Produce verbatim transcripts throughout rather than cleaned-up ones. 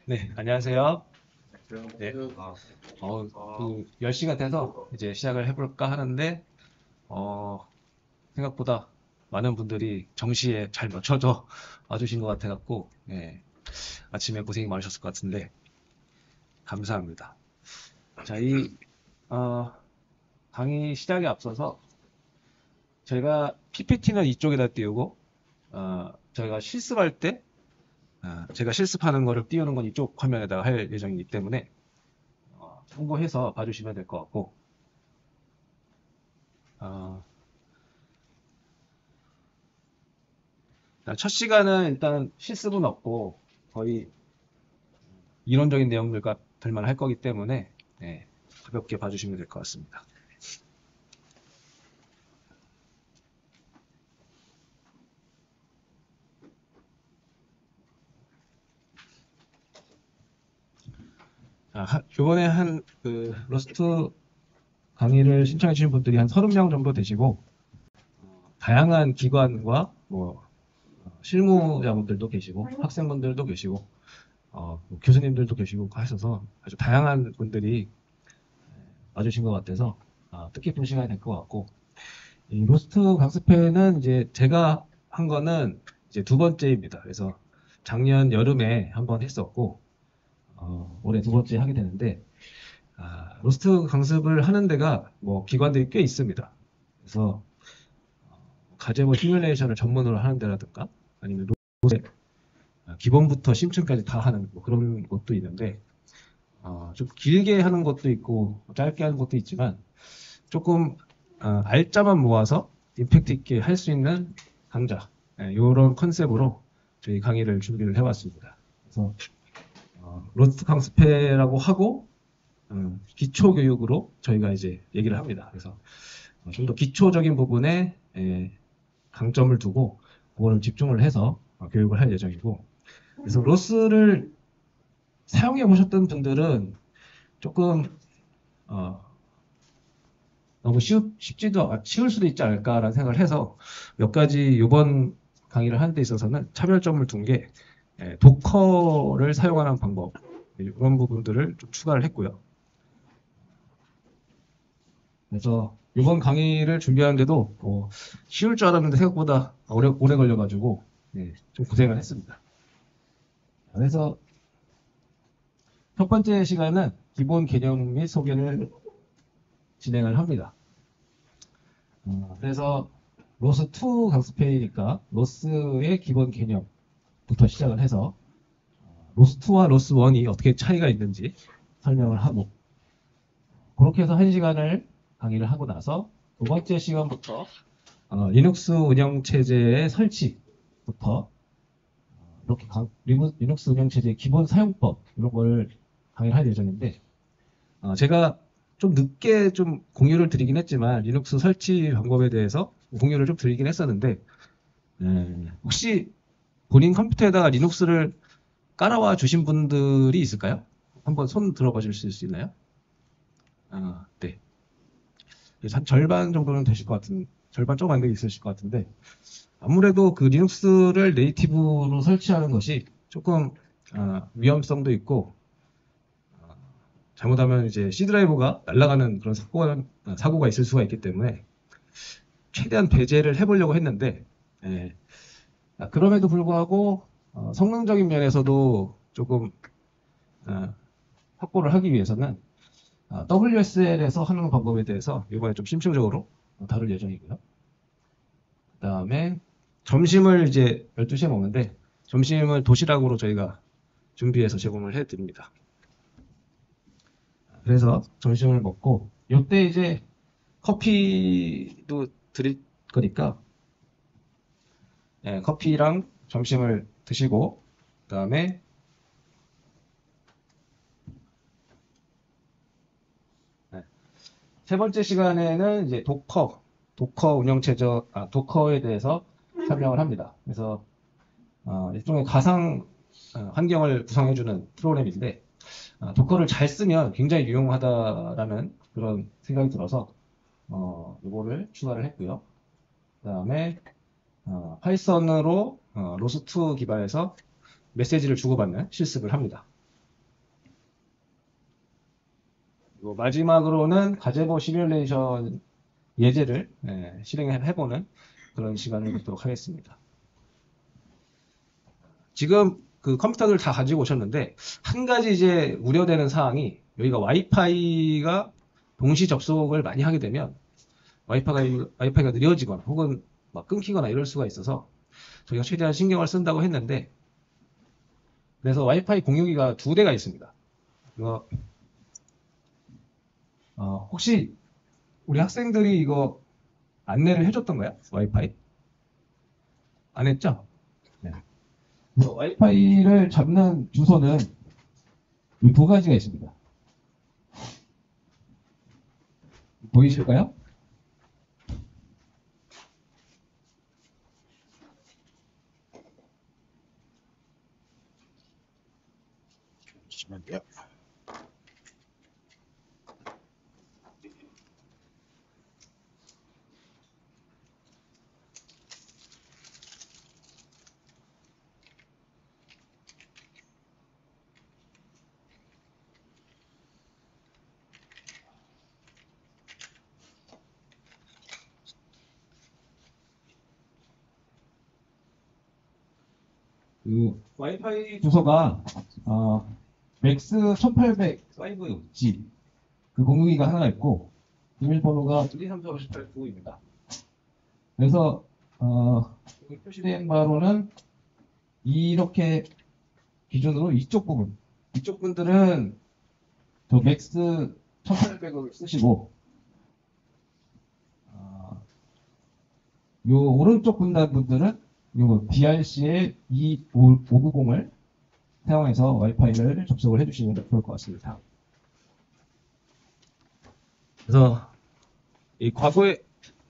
네, 안녕하세요. 네, 어, 그 열 시가 돼서 이제 시작을 해볼까 하는데, 어, 생각보다 많은 분들이 정시에 잘 맞춰져 와주신 것 같아갖고, 예, 아침에 고생이 많으셨을 것 같은데, 감사합니다. 자, 이, 어, 강의 시작에 앞서서 제가 피피티는 이쪽에다 띄우고, 어, 저희가 실습할 때, 어, 제가 실습하는 거를 띄우는 건 이쪽 화면에다가 할 예정이기 때문에, 어, 참고해서 봐주시면 될 것 같고, 어, 첫 시간은 일단 실습은 없고 거의 이론적인 내용들만 할 거기 때문에 네, 가볍게 봐주시면 될 것 같습니다. 자, 하- 이번에 한 그 러스트 강의를 신청해 주신 분들이 한 서른 명 정도 되시고 다양한 기관과 뭐 어, 실무자분들도 계시고 학생분들도 계시고 어, 뭐 교수님들도 계시고 하셔서 아주 다양한 분들이 와주신 것 같아서 아, 뜻깊은 시간이 될 것 같고 이 로스트 강습회는 이제 제가 한 거는 이제 두 번째입니다. 그래서 작년 여름에 한번 했었고, 어, 올해 두 번째 하게 되는데, 아, 로스트 강습을 하는 데가 뭐 기관들이 꽤 있습니다. 그래서 가제모 시뮬레이션을 전문으로 하는 데라든가, 아니면 로스트 기본부터 심층까지 다 하는 뭐 그런 곳도 있는데, 어, 좀 길게 하는 것도 있고, 짧게 하는 것도 있지만, 조금 어, 알짜만 모아서 임팩트 있게 할 수 있는 강좌 이런 컨셉으로 저희 강의를 준비를 해왔습니다. 그래서 어, 로스트 강습회라고 하고 음, 기초 교육으로 저희가 이제 얘기를 합니다. 그래서 어, 좀 더 기초적인 부분에 에, 강점을 두고 그거를 집중을 해서 어, 교육을 할 예정이고 그래서 로스를 사용해 보셨던 분들은 조금 어, 너무 쉬우, 쉽지도, 아, 쉬울 수도 있지 않을까라는 생각을 해서 몇 가지 이번 강의를 하는 데 있어서는 차별점을 둔 게, 예, 도커를 사용하는 방법, 이런 부분들을 좀 추가를 했고요. 그래서 이번 강의를 준비하는데도 어, 쉬울 줄 알았는데 생각보다 오래, 오래 걸려가지고, 예, 좀 고생을 했습니다. 그래서 첫 번째 시간은 기본 개념 및 소개를 진행을 합니다. 어, 그래서 로스 투 강습회이니까 로스의 기본 개념부터 시작을 해서 로스 투와 로스 원이 어떻게 차이가 있는지 설명을 하고 그렇게 해서 한 시간을 강의를 하고 나서 두 번째 시간부터 어, 리눅스 운영 체제의 설치부터 이렇게 강, 리눅스 운영 체제의 기본 사용법 이런 걸 강의를 할 예정인데 어, 제가 좀 늦게 좀 공유를 드리긴 했지만 리눅스 설치 방법에 대해서 공유를 좀 드리긴 했었는데 네, 혹시 본인 컴퓨터에다가 리눅스를 깔아와 주신 분들이 있을까요? 한번 손 들어봐 주실 수 있나요? 아, 네. 한 절반 정도는 되실 것 같은, 절반 조금 안 되게 있으실 것 같은데, 아무래도 그 리눅스를 네이티브로 설치하는 것이 조금 아, 위험성도 있고, 아, 잘못하면 이제 C 드라이브가 날아가는 그런 사고가, 아, 사고가 있을 수가 있기 때문에, 최대한 배제를 해보려고 했는데, 예. 아, 그럼에도 불구하고, 어, 성능적인 면에서도 조금 아, 확보를 하기 위해서는 더블유에스엘에서 하는 방법에 대해서 이번에 좀 심층적으로 다룰 예정이고요. 그 다음에 점심을 이제 열두 시에 먹는데 점심을 도시락으로 저희가 준비해서 제공을 해드립니다. 그래서 점심을 먹고 이때 이제 커피도 드릴 거니까 예, 커피랑 점심을 드시고 그 다음에 예, 세 번째 시간에는 이제 도커 도커 운영체제 아, 도커에 대해서 설명을 합니다. 그래서 어, 일종의 가상 어, 환경을 구성해주는 프로그램인데 어, 도커를 잘 쓰면 굉장히 유용하다라는 그런 생각이 들어서 어, 이거를 추가를 했고요. 그 다음에 어, 파이썬으로 어, 로스트 기반에서 메시지를 주고받는 실습을 합니다. 그리고 마지막으로는 가제보 시뮬레이션 예제를 예, 실행해보는 그런 시간을 갖도록 하겠습니다. 지금 그 컴퓨터들 다 가지고 오셨는데 한 가지 이제 우려되는 사항이 여기가 와이파이가 동시 접속을 많이 하게 되면 와이파이가, 와이파이가 느려지거나 혹은 막 끊기거나 이럴 수가 있어서 저희가 최대한 신경을 쓴다고 했는데 그래서 와이파이 공유기가 두 대가 있습니다. 이거 어, 혹시 우리 학생들이 이거 안내를 해줬던가요? 와이파이? 안 했죠? 네. 와이파이를 잡는 주소는 이 두 가지가 있습니다. 보이실까요? 잠시만요. 그 와이파이 주소가 어, 맥스 천팔백 파이브 지 그 공유기가 하나 있고 비밀번호가 일, 이, 삼, 사, 오, 육, 팔, 구입니다. 그래서 어, 여기 표시된 바로는 이렇게 기준으로 이쪽 부분 이쪽 분들은 저 맥스 천팔백을 쓰시고 어, 요 오른쪽 분단 분들은 요 디알씨의 이오구공을 사용해서 와이파이를 접속을 해주시면 좋을 것 같습니다. 그래서 이 과거에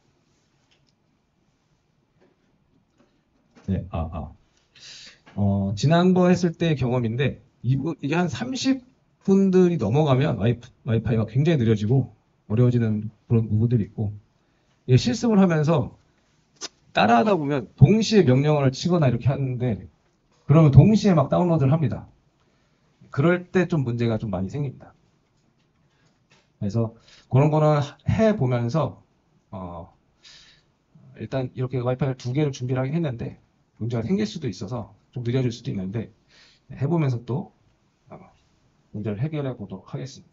네, 아, 아. 어, 지난번 했을 때 경험인데 이, 이게 한 삼십 분들이 넘어가면 와이프, 와이파이가 굉장히 느려지고 어려워지는 그런 부분들이 있고 이게 실습을 하면서 따라하다 보면 동시에 명령어를 치거나 이렇게 하는데 그러면 동시에 막 다운로드를 합니다. 그럴 때 좀 문제가 좀 많이 생깁니다. 그래서 그런 거는 해보면서 어, 일단 이렇게 와이파이를 두 개를 준비를 하긴 했는데 문제가 생길 수도 있어서 좀 느려질 수도 있는데 해보면서 또 어, 문제를 해결해 보도록 하겠습니다.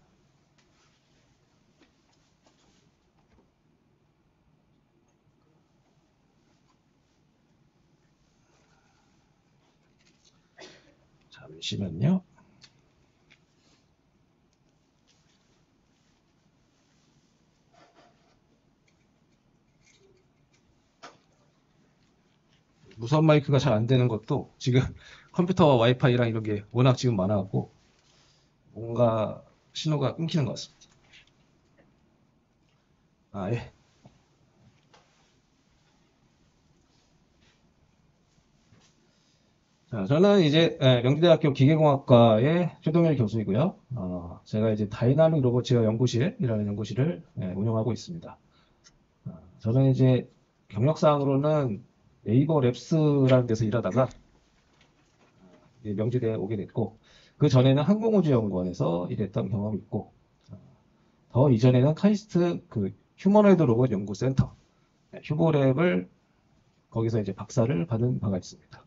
잠시만요. 무선 마이크가 잘 안 되는 것도 지금 컴퓨터와 와이파이랑 이런 게 워낙 지금 많아갖고 뭔가 신호가 끊기는 것 같습니다. 아, 예. 자, 저는 이제 예, 명지대학교 기계공학과의 최동일 교수이고요. 어, 제가 이제 다이나믹 로봇 제어 연구실이라는 연구실을 예, 운영하고 있습니다. 어, 저는 이제 경력상으로는 네이버 랩스라는 데서 일하다가 이제 명지대에 오게 됐고 그 전에는 항공우주연구원에서 일했던 경험이 있고 어, 더 이전에는 카이스트 그 휴머노이드 로봇 연구센터 예, 휴보랩을 거기서 이제 박사를 받은 바가 있습니다.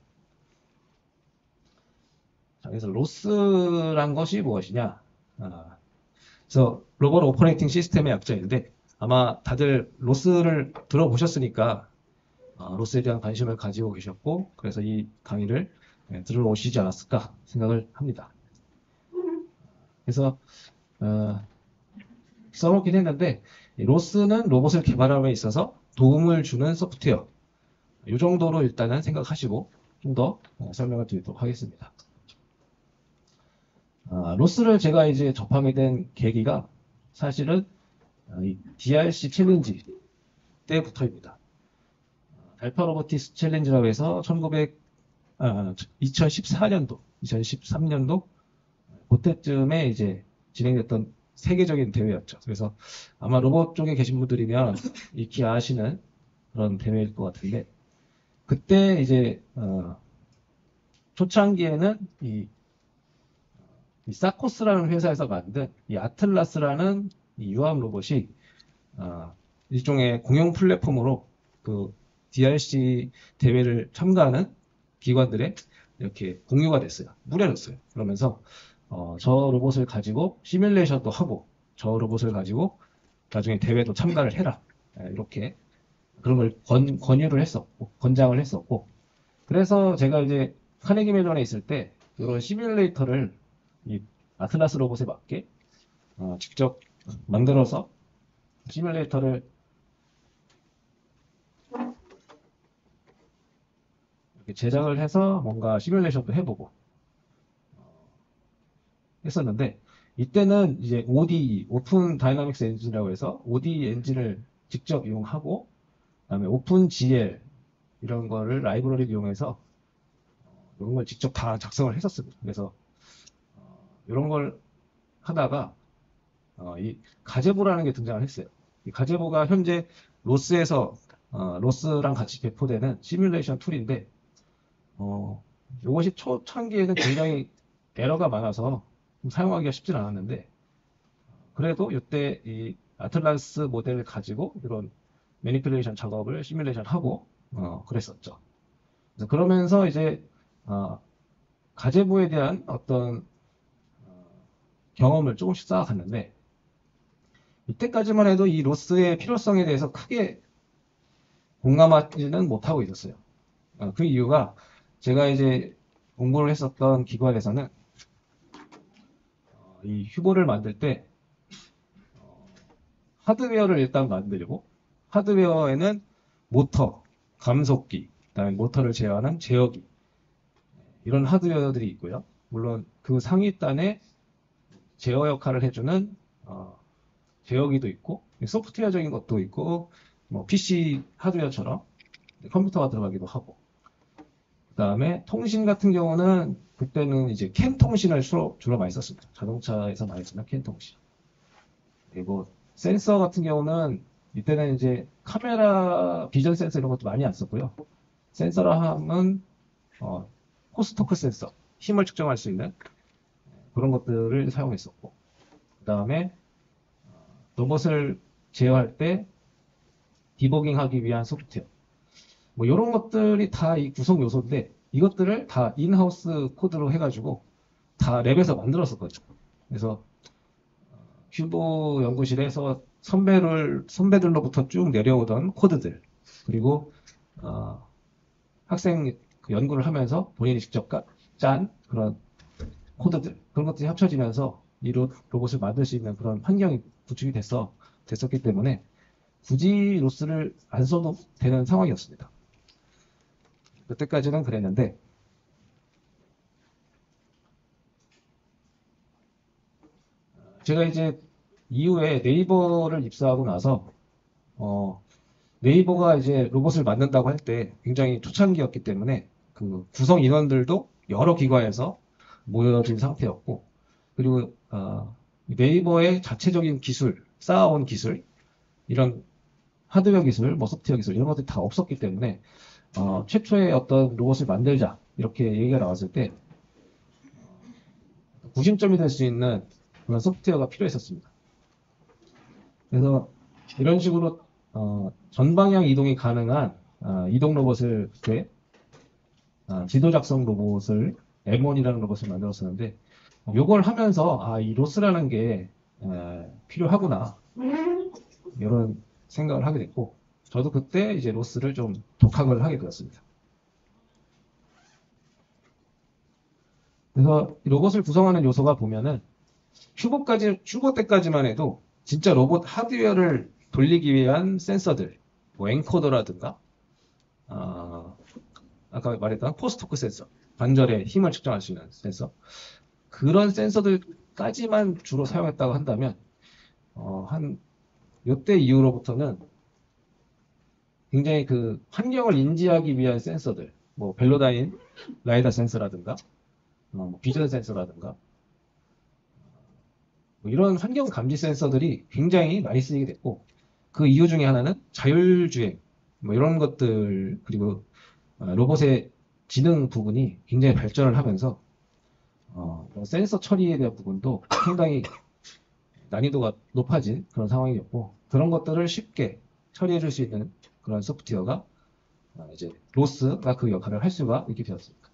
자, 그래서 로스란 것이 무엇이냐? 아, 그래서 로봇 오퍼레이팅 시스템의 약자인데 아마 다들 로스를 들어보셨으니까 아, 로스에 대한 관심을 가지고 계셨고 그래서 이 강의를 네, 들어오시지 않았을까 생각을 합니다. 그래서 어, 써놓긴 했는데 로스는 로봇을 개발함에 있어서 도움을 주는 소프트웨어 이 정도로 일단은 생각하시고 좀 더 설명을 드리도록 하겠습니다. 아, 로스를 제가 이제 접하게 된 계기가 사실은 이 디알씨 챌린지 때부터입니다. 알파 로보틱스 챌린지라고 해서 천구백, 아, 이천십사 년도, 이천십삼 년도 그때쯤에 이제 진행됐던 세계적인 대회였죠. 그래서 아마 로봇 쪽에 계신 분들이면 익히 아시는 그런 대회일 것 같은데 그때 이제 어, 초창기에는 이 이 사코스라는 회사에서 만든 이 아틀라스라는 이 유압 로봇이 아, 일종의 공용 플랫폼으로 그 디알씨 대회를 참가하는 기관들에 이렇게 공유가 됐어요. 뿌려졌어요. 그러면서 어, 저 로봇을 가지고 시뮬레이션도 하고 저 로봇을 가지고 나중에 대회도 참가를 해라. 예, 이렇게 그런 걸 권, 권유를 했었고 권장을 했었고 그래서 제가 이제 카네기 멜론에 있을 때 이런 시뮬레이터를 이 아틀라스 로봇에 맞게 어, 직접 만들어서 시뮬레이터를 이렇게 제작을 해서 뭔가 시뮬레이션도 해보고 했었는데 이때는 이제 오디이, 오픈 다이나믹스 엔진이라고 해서 오디이 엔진을 직접 이용하고 그다음에 오픈 지엘 이런 거를 라이브러리를 이용해서 이런 걸 직접 다 작성을 했었습니다. 그래서 이런 걸 하다가 어, 이 가제보라는 게 등장을 했어요. 이 가제보가 현재 로스에서 어, 로스랑 같이 배포되는 시뮬레이션 툴인데 어, 이것이 초창기에는 굉장히 에러가 많아서 좀 사용하기가 쉽진 않았는데 그래도 이때 이 아틀라스 모델을 가지고 이런 매니플레이션 작업을 시뮬레이션 하고 어, 그랬었죠. 그래서 그러면서 이제 어, 가제보에 대한 어떤 어, 경험을 조금씩 쌓아갔는데 이때까지만 해도 이 로스의 필요성에 대해서 크게 공감하지는 못하고 있었어요. 어, 그 이유가 제가 이제 공부를 했었던 기관에서는 어, 이 휴보를 만들 때 어, 하드웨어를 일단 만들고 하드웨어에는 모터, 감속기, 그다음에 모터를 제어하는 제어기 이런 하드웨어들이 있고요. 물론 그 상위단에 제어 역할을 해주는 어, 제어기도 있고 소프트웨어적인 것도 있고 뭐 피씨 하드웨어처럼 컴퓨터가 들어가기도 하고 그 다음에 통신 같은 경우는 그때는 이제 캔 통신을 주로, 주로 많이 썼습니다. 자동차에서 많이 쓰는 캔 통신. 그리고 센서 같은 경우는 이때는 이제 카메라 비전 센서 이런 것도 많이 안 썼고요. 센서라 하면 어, 코스토크 센서, 힘을 측정할 수 있는 그런 것들을 사용했었고 그 다음에 로봇을 제어할 때 디버깅하기 위한 소프트웨어 뭐 이런 것들이 다 이 구성 요소인데 이것들을 다 인하우스 코드로 해가지고 다 랩에서 만들었었거든요. 그래서 휴보 연구실에서 선배를 선배들로부터 쭉 내려오던 코드들 그리고 어, 학생 그 연구를 하면서 본인이 직접 까- 짠 그런 코드들 그런 것들이 합쳐지면서 이 로, 로봇을 만들 수 있는 그런 환경이 구축이 됐어 됐었기 때문에 굳이 로스를 안 써도 되는 상황이었습니다. 그때까지는 그랬는데 제가 이제 이후에 네이버를 입사하고 나서 어, 네이버가 이제 로봇을 만든다고 할 때 굉장히 초창기였기 때문에 그 구성 인원들도 여러 기관에서 모여진 상태였고 그리고 어, 네이버의 자체적인 기술, 쌓아온 기술 이런 하드웨어 기술, 뭐 소프트웨어 기술 이런 것들이 다 없었기 때문에 어, 최초의 어떤 로봇을 만들자 이렇게 얘기가 나왔을 때 구심점이 될 수 있는 그런 소프트웨어가 필요했었습니다. 그래서 이런 식으로 어, 전방향 이동이 가능한 어, 이동 로봇을 그때 어, 지도 작성 로봇을 엠 원이라는 로봇을 만들었었는데 이걸 하면서 아, 이 로스라는 게 에, 필요하구나 이런 생각을 하게 됐고 저도 그때 이제 로스를 좀 독학을 하게 되었습니다. 그래서 이 로봇을 구성하는 요소가 보면은 휴보까지 휴보 때까지만 해도 진짜 로봇 하드웨어를 돌리기 위한 센서들, 뭐 엔코더라든가, 아, 아까 말했던 포스토크 센서, 관절의 힘을 측정할 수 있는 센서, 그런 센서들까지만 주로 사용했다고 한다면, 어, 한, 요때 이후로부터는 굉장히 그 환경을 인지하기 위한 센서들, 뭐 벨로다인 라이다 센서라든가, 어, 뭐 비전 센서라든가, 뭐 이런 환경 감지 센서들이 굉장히 많이 쓰이게 됐고 그 이유 중에 하나는 자율주행 뭐 이런 것들 그리고 어, 로봇의 지능 부분이 굉장히 발전을 하면서 어, 센서 처리에 대한 부분도 상당히 난이도가 높아진 그런 상황이었고, 그런 것들을 쉽게 처리해 줄 수 있는 그런 소프트웨어가 어, 이제 로스가 그 역할을 할 수가 있게 되었습니다.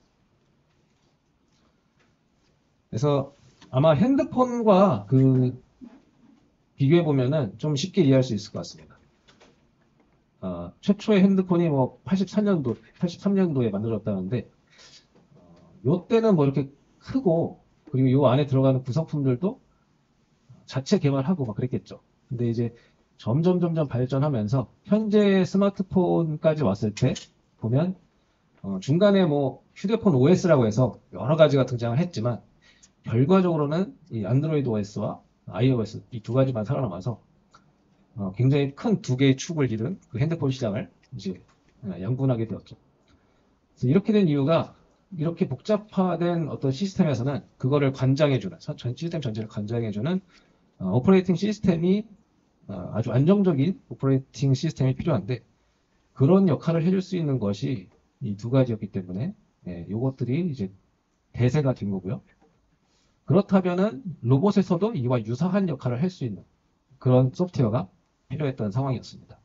그래서 아마 핸드폰과 그 비교해 보면은 좀 쉽게 이해할 수 있을 것 같습니다. 어, 최초의 핸드폰이 뭐 팔십사 년도, 팔십삼 년도에 만들어졌다는데, 요 때는 뭐 이렇게 크고, 그리고 요 안에 들어가는 구성품들도 자체 개발하고 막 그랬겠죠. 근데 이제 점점 점점 발전하면서 현재 스마트폰까지 왔을 때 보면 어, 중간에 뭐 휴대폰 오에스라고 해서 여러 가지가 등장을 했지만 결과적으로는 이 안드로이드 오에스와 iOS 이 두 가지만 살아남아서 어, 굉장히 큰 두 개의 축을 이룬 그 핸드폰 시장을 이제 어, 양분하게 되었죠. 그래서 이렇게 된 이유가 이렇게 복잡화된 어떤 시스템에서는 그거를 관장해주는 전 시스템 전체를 관장해주는 어, 오퍼레이팅 시스템이 어, 아주 안정적인 오퍼레이팅 시스템이 필요한데 그런 역할을 해줄 수 있는 것이 이 두 가지였기 때문에 예, 요것들이 이제 대세가 된 거고요. 그렇다면은 로봇에서도 이와 유사한 역할을 할 수 있는 그런 소프트웨어가 필요했던 상황이었습니다.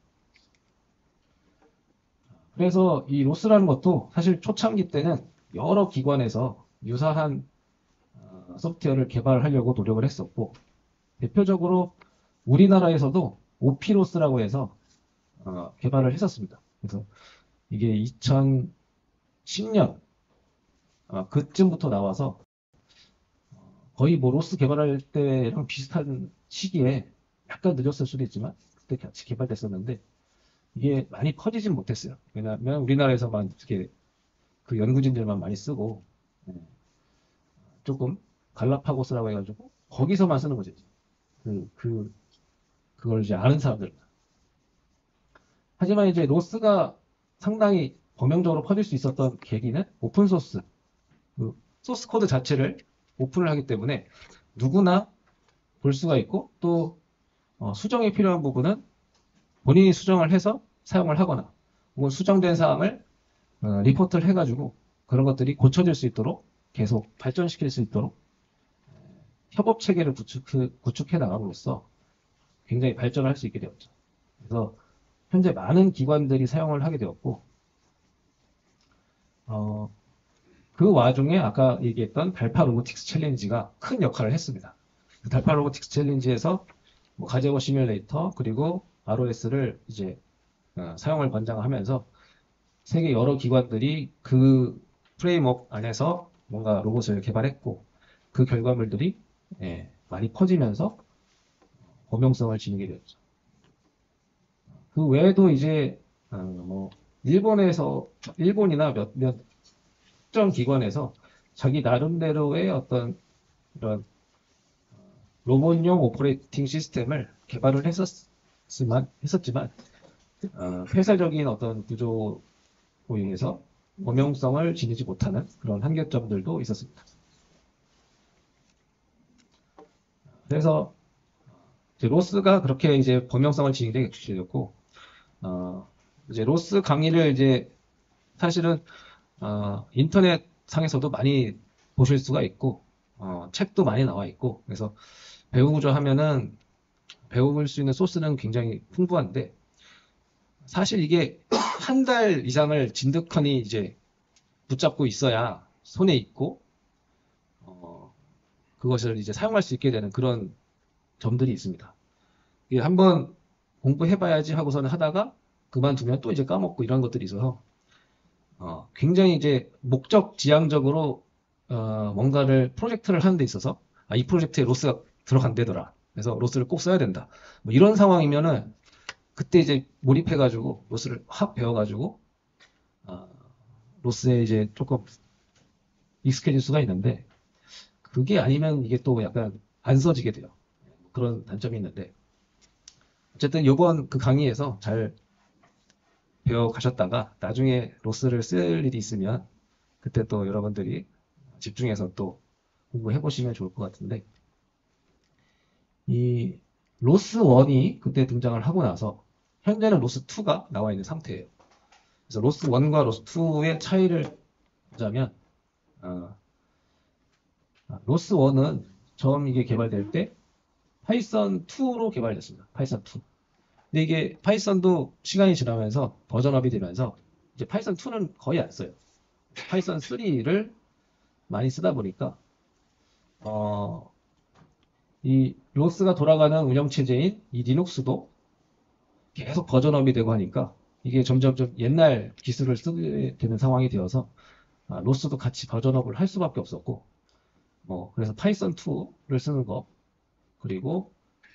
그래서 이 로스라는 것도 사실 초창기 때는 여러 기관에서 유사한 어, 소프트웨어를 개발하려고 노력을 했었고 대표적으로 우리나라에서도 오피로스라고 해서 어, 개발을 했었습니다. 그래서 이게 이천십 년 아, 그쯤부터 나와서 거의 뭐 로스 개발할 때랑 비슷한 시기에 약간 늦었을 수도 있지만 그때 같이 개발됐었는데 이게 많이 퍼지진 못했어요. 왜냐하면 우리나라에서만 이렇게 그 연구진들만 많이 쓰고 예, 조금 갈라파고스라고 해가지고 거기서만 쓰는 거죠. 그, 그, 그걸 이제 아는 사람들. 하지만 이제 로스가 상당히 범용적으로 퍼질 수 있었던 계기는 오픈소스, 그 소스 코드 자체를 오픈을 하기 때문에 누구나 볼 수가 있고 또 어, 수정이 필요한 부분은 본인이 수정을 해서 사용을 하거나 혹은 수정된 사항을 어, 리포트를 해가지고 그런 것들이 고쳐질 수 있도록 계속 발전시킬 수 있도록 협업 체계를 구축, 구축해 나감으로써 굉장히 발전을 할 수 있게 되었죠. 그래서 현재 많은 기관들이 사용을 하게 되었고 어, 그 와중에 아까 얘기했던 달파 로보틱스 챌린지가 큰 역할을 했습니다. 그 달파 로보틱스 챌린지에서 뭐 가제고 시뮬레이터 그리고 알오에스를 이제 어, 사용을 권장하면서 세계 여러 기관들이 그 프레임워크 안에서 뭔가 로봇을 개발했고 그 결과물들이 예, 많이 퍼지면서 범용성을 지니게 되었죠. 그 외에도 이제 어, 뭐 일본에서 일본이나 몇몇 특정 기관에서 자기 나름대로의 어떤 이런 로봇용 오퍼레이팅 시스템을 개발을 했었지만 했었지만 어, 폐쇄적인 어떤 구조로 인해서 범용성을 지니지 못하는 그런 한계점들도 있었습니다. 그래서 이제 로스가 그렇게 이제 범용성을 지니게 되었고 어, 이제 로스 강의를 이제 사실은 어, 인터넷 상에서도 많이 보실 수가 있고 어, 책도 많이 나와 있고 그래서 배우고자 하면은 배울 수 있는 소스는 굉장히 풍부한데 사실 이게 한 달 이상을 진득하니 이제 붙잡고 있어야 손에 있고 어, 그것을 이제 사용할 수 있게 되는 그런 점들이 있습니다. 이게 한번 공부해봐야지 하고서는 하다가 그만두면 또 이제 까먹고 이런 것들이 있어서 어, 굉장히 이제 목적 지향적으로 어, 뭔가를 프로젝트를 하는 데 있어서 아, 이 프로젝트에 로스가 들어간대더라. 그래서 로스를 꼭 써야 된다. 뭐 이런 상황이면은 그때 이제 몰입해가지고 로스를 확 배워가지고 어, 로스에 이제 조금 익숙해질 수가 있는데 그게 아니면 이게 또 약간 안 써지게 돼요. 그런 단점이 있는데 어쨌든 이번 그 강의에서 잘 배워 가셨다가 나중에 로스를 쓸 일이 있으면 그때 또 여러분들이 집중해서 또 공부해 보시면 좋을 것 같은데 이 로스 원이 그때 등장을 하고 나서 현재는 로스 투가 나와 있는 상태예요. 그래서 로스 원과 로스 투의 차이를 보자면 어, 로스 원은 처음 이게 개발될 때 파이썬 투로 개발됐습니다. 파이썬 투. 근데 이게 파이썬도 시간이 지나면서 버전업이 되면서 이제 파이썬 투는 거의 안 써요. 파이썬 쓰리를 많이 쓰다 보니까 어, 이 로스가 돌아가는 운영체제인 이 리눅스도 계속 버전업이 되고 하니까 이게 점점 좀 옛날 기술을 쓰게 되는 상황이 되어서 아, 로스도 같이 버전업을 할 수밖에 없었고 뭐 그래서 파이썬 투를 쓰는 거 그리고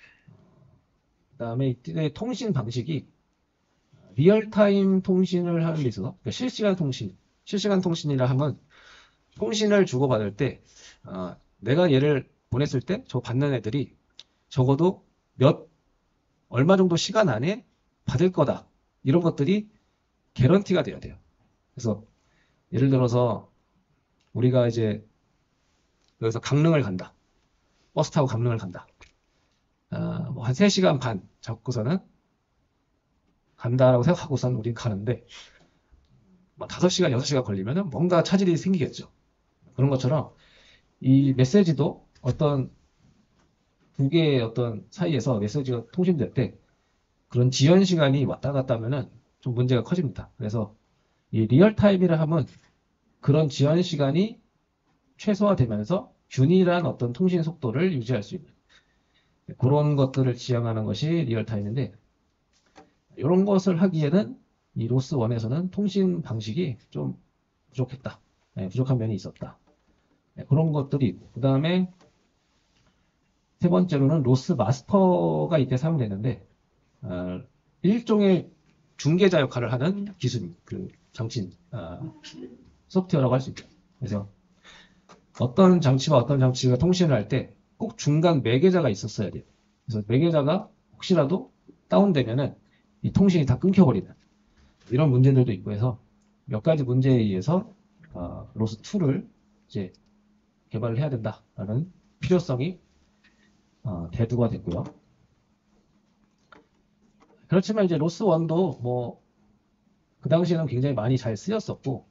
그다음에 이때 통신 방식이 리얼타임 통신을 하는 데 있어서 그러니까 실시간 통신 실시간 통신이라 하면 통신을 주고받을 때 어, 내가 얘를 보냈을 때 저 받는 애들이 적어도 몇 얼마 정도 시간 안에 받을 거다 이런 것들이 개런티가 돼야 돼요. 그래서 예를 들어서 우리가 이제 여기서 강릉을 간다. 버스 타고 강릉을 간다. 어, 뭐한 세 시간 반 잡고서는 간다라고 생각하고선 우린 가는데 뭐 다섯 시간, 여섯 시간 걸리면은 뭔가 차질이 생기겠죠. 그런 것처럼 이 메시지도 어떤 두 개의 어떤 사이에서 메시지가 통신될 때 그런 지연 시간이 왔다 갔다 하면은 좀 문제가 커집니다. 그래서 이 리얼타임이라 하면 그런 지연 시간이 최소화되면서 균일한 어떤 통신 속도를 유지할 수 있는 그런 것들을 지향하는 것이 리얼타임인데 이런 것을 하기에는 이 로스 원에서는 통신 방식이 좀 부족했다. 네, 부족한 면이 있었다. 네, 그런 것들이 있고 그 다음에 세 번째로는 로스 마스터가 이때 사용되는데 어, 일종의 중개자 역할을 하는 기술, 그 장치, 어, 소프트웨어라고 할 수 있죠. 그래서 어떤 장치와 어떤 장치가 통신을 할 때 꼭 중간 매개자가 있었어야 돼요. 그래서 매개자가 혹시라도 다운되면은 이 통신이 다 끊겨버리는 이런 문제들도 있고 해서 몇 가지 문제에 의해서 어, 로스 투를 이제 개발을 해야 된다라는 필요성이 어, 대두가 됐고요. 그렇지만 이제 로스 원도 뭐 그 당시에는 굉장히 많이 잘 쓰였었고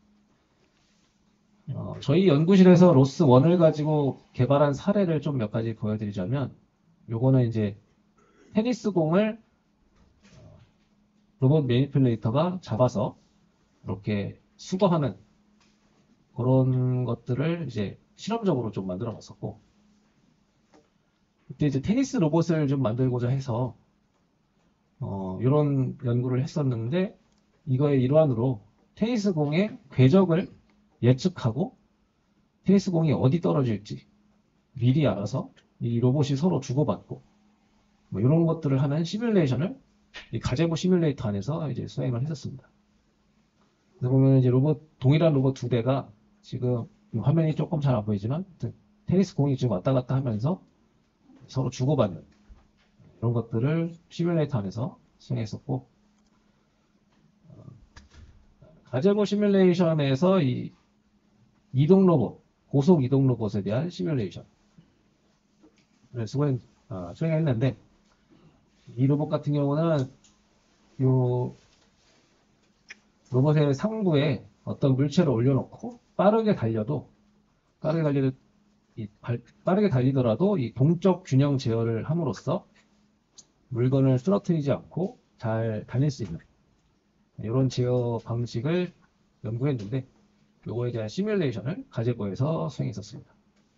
어, 저희 연구실에서 로스 원을 가지고 개발한 사례를 좀 몇 가지 보여드리자면 요거는 이제 테니스 공을 로봇 매니플레이터가 잡아서 이렇게 수거하는 그런 것들을 이제 실험적으로 좀 만들어 봤었고 그때 이제 테니스 로봇을 좀 만들고자 해서 어, 이런 연구를 했었는데 이거의 일환으로 테니스 공의 궤적을 예측하고 테니스 공이 어디 떨어질지 미리 알아서 이 로봇이 서로 주고받고 뭐 이런 것들을 하는 시뮬레이션을 이 가제보 시뮬레이터 안에서 이제 수행을 했었습니다. 그래서 보면 이제 로봇 동일한 로봇 두 대가 지금 화면이 조금 잘 안 보이지만 테니스 공이 지금 왔다 갔다 하면서 서로 주고받는 이런 것들을 시뮬레이터 안에서 수행했었고 가제보 시뮬레이션에서 이 이동 로봇, 고속 이동 로봇에 대한 시뮬레이션을 수행, 어, 수행했는데 이 로봇 같은 경우는 요 로봇의 상부에 어떤 물체를 올려놓고 빠르게 달려도 빠르게 달리도 이, 빠르게 달리더라도 이 동적 균형 제어를 함으로써 물건을 쓰러뜨리지 않고 잘 달릴 수 있는 이런 제어 방식을 연구했는데 요거에 대한 시뮬레이션을 가제보에서 수행했었습니다.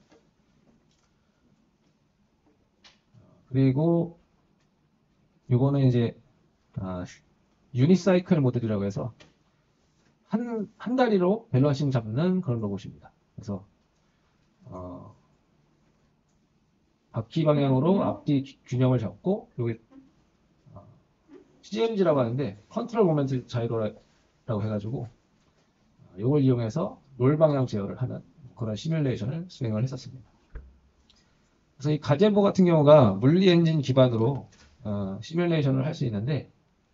그리고 요거는 이제 아, 유니사이클 모델이라고 해서 한, 한 다리로 밸런싱 잡는 그런 로봇입니다. 그래서 어, 바퀴 방향으로 앞뒤 균형을 잡고 여기 어, 씨엠지라고 하는데 컨트롤 모멘트 자이로라고 해가지고 이걸 이용해서 롤 방향 제어를 하는 그런 시뮬레이션을 수행을 했었습니다. 그래서 이 가제보 같은 경우가 물리 엔진 기반으로 어, 시뮬레이션을 할 수 있는데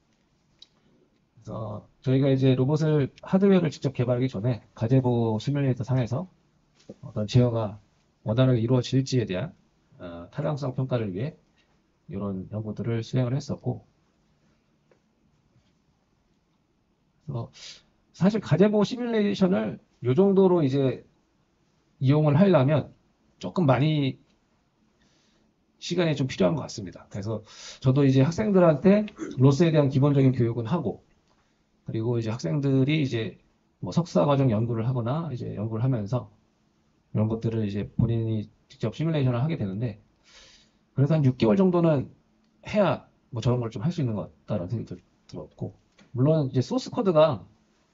그래서 저희가 이제 로봇을 하드웨어를 직접 개발하기 전에 가제보 시뮬레이터 상에서 어떤 제어가 원활하게 이루어질지에 대한 어, 타당성 평가를 위해 이런 연구들을 수행을 했었고 그래서 사실 가제보 시뮬레이션을 이 정도로 이제 이용을 하려면 조금 많이 시간이 좀 필요한 것 같습니다. 그래서 저도 이제 학생들한테 로스에 대한 기본적인 교육은 하고, 그리고 이제 학생들이 이제 뭐 석사 과정 연구를 하거나 이제 연구를 하면서 이런 것들을 이제 본인이 직접 시뮬레이션을 하게 되는데, 그래서 한 육 개월 정도는 해야 뭐 저런 걸 좀 할 수 있는 것 같다라는 생각이 들- 들었고, 물론 이제 소스 코드가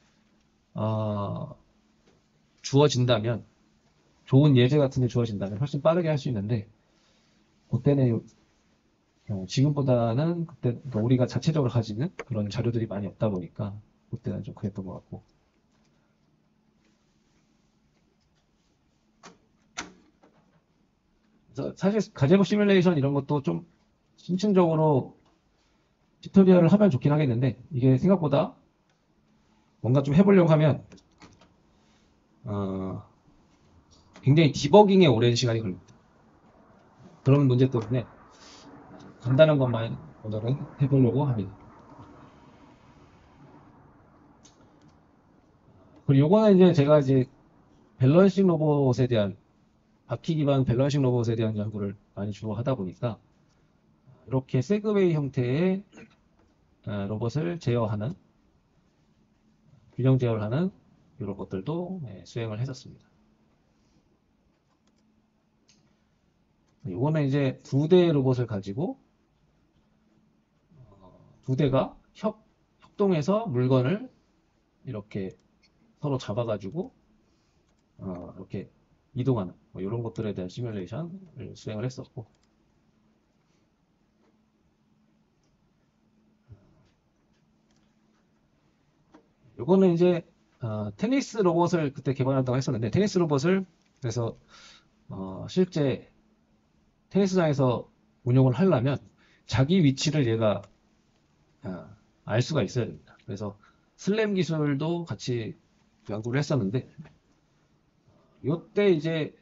어, 주어진다면, 좋은 예제 같은 게 주어진다면 훨씬 빠르게 할 수 있는데, 그때는 어, 지금보다는 그때 그러니까 우리가 자체적으로 가지는 그런 자료들이 많이 없다 보니까 그때는 좀 그랬던 것 같고. 그래서 사실 가제보 시뮬레이션 이런 것도 좀 심층적으로 튜토리얼을 하면 좋긴 하겠는데, 이게 생각보다 뭔가 좀 해보려고 하면 어, 굉장히 디버깅에 오랜 시간이 걸립니다. 그런 문제 때문에 간단한 것만 오늘은 해보려고 합니다. 그리고 요거는 이제 제가 이제 밸런싱 로봇에 대한, 바퀴 기반 밸런싱 로봇에 대한 연구를 많이 주로 하다 보니까 이렇게 세그웨이 형태의 어, 로봇을 제어하는, 균형 제어를 하는 이런 것들도 예, 수행을 했었습니다. 이거는 이제 두 대의 로봇을 가지고 어, 두 대가 협, 협동해서 물건을 이렇게 서로 잡아가지고 어, 이렇게 이동하는 뭐 이런 것들에 대한 시뮬레이션을 수행을 했었고, 요거는 이제 어, 테니스 로봇을 그때 개발한다고 했었는데, 테니스 로봇을 그래서 어, 실제 테니스장에서 운용을 하려면 자기 위치를 얘가 어, 알 수가 있어야 됩니다. 그래서 슬램 기술도 같이 연구를 했었는데, 이때 이제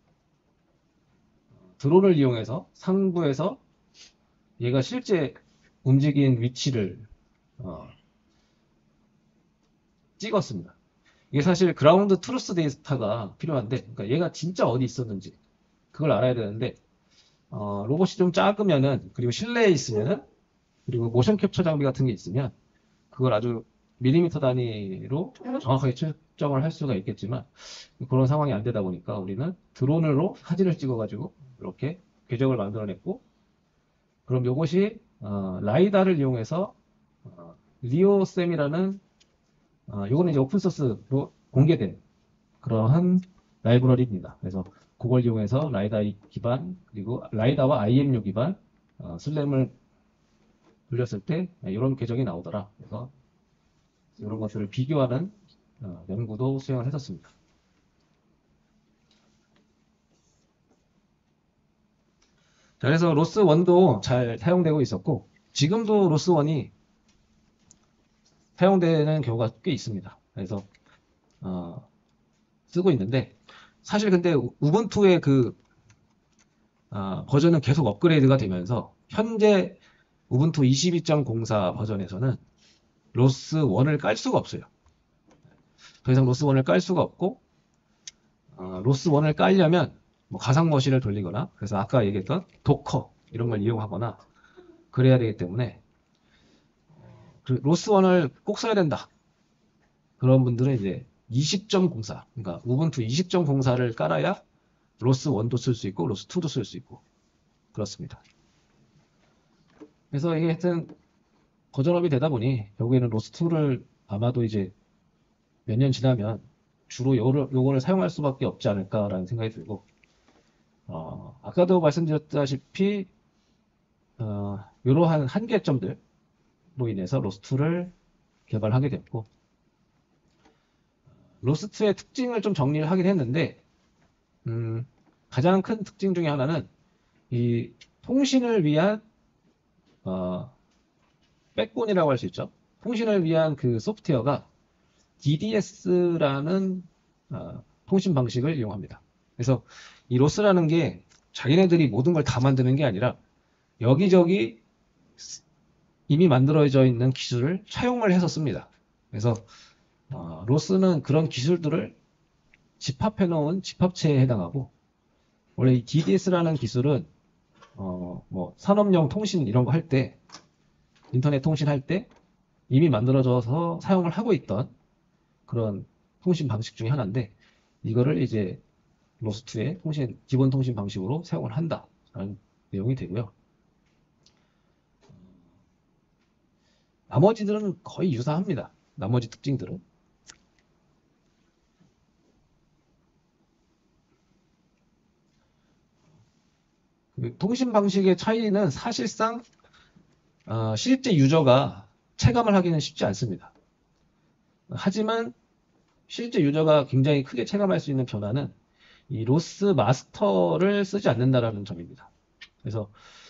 드론을 이용해서 상부에서 얘가 실제 움직인 위치를 어, 찍었습니다. 이게 사실 그라운드 트루스 데이터가 필요한데, 그러니까 얘가 진짜 어디 있었는지 그걸 알아야 되는데, 어, 로봇이 좀 작으면은, 그리고 실내에 있으면은, 그리고 모션 캡처 장비 같은 게 있으면 그걸 아주 밀리미터 단위로 정확하게 측정을 할 수가 있겠지만, 그런 상황이 안 되다 보니까 우리는 드론으로 사진을 찍어가지고 이렇게 궤적을 만들어냈고, 그럼 이것이 어, 라이다를 이용해서 어, 리오셈이라는 어, 요거는 이제 오픈소스로 공개된 그러한 라이브러리입니다. 그래서 그걸 이용해서 라이다 기반, 그리고 라이다와 아이엠유 기반 어, 슬램을 돌렸을 때 이런 궤적이 나오더라. 그래서 이런 것들을 비교하는 어, 연구도 수행을 했었습니다. 자, 그래서 로스원도 잘 사용되고 있었고, 지금도 로스원이 사용되는 경우가 꽤 있습니다. 그래서 어, 쓰고 있는데, 사실 근데 우- 우분투의 그 어, 버전은 계속 업그레이드가 되면서 현재 우분투 이십이 점 공사 버전에서는 로스원을 깔 수가 없어요. 더 이상 로스원을 깔 수가 없고, 어, 로스원을 깔려면 뭐 가상 머신을 돌리거나, 그래서 아까 얘기했던 도커 이런 걸 이용하거나 그래야 되기 때문에, 그 로스원을 꼭 써야 된다. 그런 분들은 이제 이십 점 공사, 그러니까 우분투 이십 점 공사를 깔아야 로스원도 쓸 수 있고 로스투도 쓸 수 있고 그렇습니다. 그래서 이게 하여튼 버전업이 되다 보니 결국에는 로스투를 아마도 이제 몇 년 지나면 주로 요거를, 요거를 사용할 수밖에 없지 않을까라는 생각이 들고, 어, 아까도 말씀드렸다시피 어, 이러한 한계점들로 인해서 로스트를 개발하게 됐고, 로스트의 특징을 좀 정리를 하긴 했는데, 음, 가장 큰 특징 중에 하나는 이 통신을 위한 어, 백본이라고 할 수 있죠. 통신을 위한 그 소프트웨어가 디디에스라는 어, 통신 방식을 이용합니다. 그래서 이 로스라는 게 자기네들이 모든 걸 다 만드는 게 아니라 여기저기 이미 만들어져 있는 기술을 차용을 해서 씁니다. 그래서 어, 로스는 그런 기술들을 집합해 놓은 집합체에 해당하고, 원래 이 디디에스라는 기술은 어, 뭐 산업용 통신 이런 거 할 때, 인터넷 통신할 때 이미 만들어져서 사용을 하고 있던 그런 통신 방식 중에 하나인데, 이거를 이제 로스트의 통신, 기본 통신 방식으로 사용을 한다라는 내용이 되고요. 나머지들은 거의 유사합니다. 나머지 특징들은. 그 통신 방식의 차이는 사실상 어, 실제 유저가 체감을 하기는 쉽지 않습니다. 하지만 실제 유저가 굉장히 크게 체감할 수 있는 변화는 이 로스 마스터를 쓰지 않는다라는 점입니다. 그래서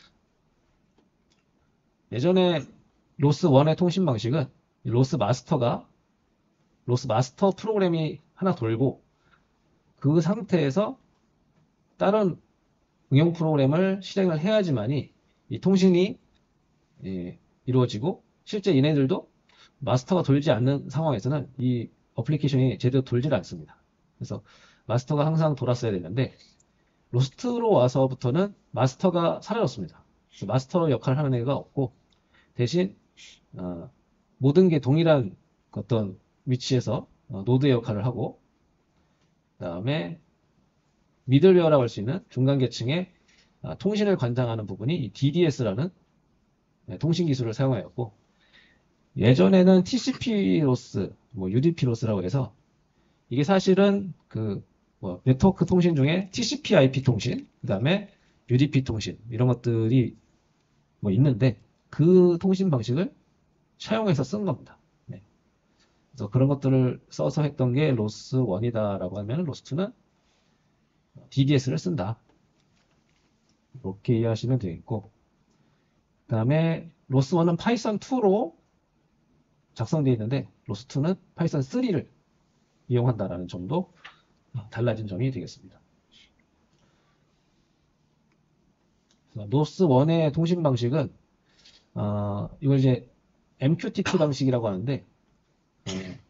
예전에 로스 원의 통신 방식은 로스 마스터가 로스 마스터 프로그램이 하나 돌고 그 상태에서 다른 응용 프로그램을 실행을 해야지만이 이 통신이 예, 이루어지고, 실제 얘네들도 마스터가 돌지 않는 상황에서는 이 어플리케이션이 제대로 돌질 않습니다. 그래서 마스터가 항상 돌았어야 되는데, 로스트로 와서부터는 마스터가 사라졌습니다. 마스터 역할을 하는 애가 없고, 대신 어, 모든 게 동일한 어떤 위치에서 어, 노드의 역할을 하고, 그 다음에 미들웨어라고 할 수 있는 중간 계층의 아, 통신을 관장하는 부분이 이 디디에스라는 통신 기술을 사용하였고, 예전에는 티씨피 로스, 뭐 유디피 로스라고 해서 이게 사실은 그 뭐 네트워크 통신 중에 티씨피 아이피 통신, 그 다음에 유디피 통신 이런 것들이 뭐 있는데 그 통신 방식을 차용해서 쓴 겁니다. 네. 그래서 그런 것들을 써서 했던 게 로스 원이다라고 하면 로스 투는 디디에스를 쓴다. 이렇게 이해하시면 되겠고, 그 다음에 로스 원은 파이썬 투로 작성되어 있는데 로스 투는 파이썬 쓰리를 이용한다라는 점도 달라진 점이 되겠습니다. 로스 원의 통신 방식은 어, 이걸 이제 엠큐티티 방식이라고 하는데, 어,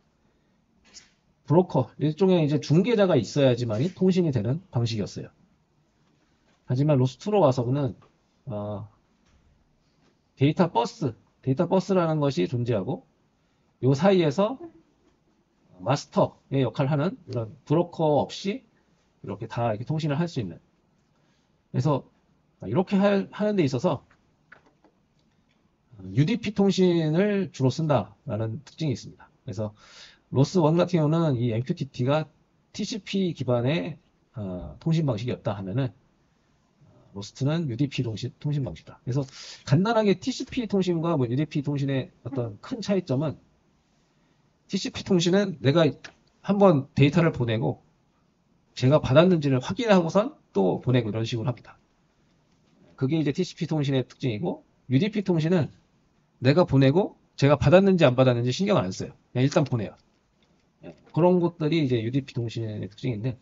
브로커, 일종의 이제 중개자가 있어야지만이 통신이 되는 방식이었어요. 하지만 로스투로 와서는 어, 데이터 버스, 데이터 버스라는 것이 존재하고, 이 사이에서 마스터의 역할을 하는 이런 브로커 없이 이렇게 다 이렇게 통신을 할 수 있는. 그래서 이렇게 할, 하는 데 있어서 유디피 통신을 주로 쓴다라는 특징이 있습니다. 그래서 로스 원 같은 경우는 이 엠큐티티가 티씨피 기반의 어, 통신 방식이었다 하면은 로스트는 유디피 통신, 통신 방식이다. 그래서 간단하게 티씨피 통신과 뭐 유디피 통신의 어떤 큰 차이점은, 티씨피 통신은 내가 한번 데이터를 보내고 제가 받았는지를 확인하고선 또 보내고 이런 식으로 합니다. 그게 이제 티씨피 통신의 특징이고, 유디피 통신은 내가 보내고 제가 받았는지 안 받았는지 신경을 안 써요. 그냥 일단 보내요. 그런 것들이 이제 유디피 통신의 특징인데,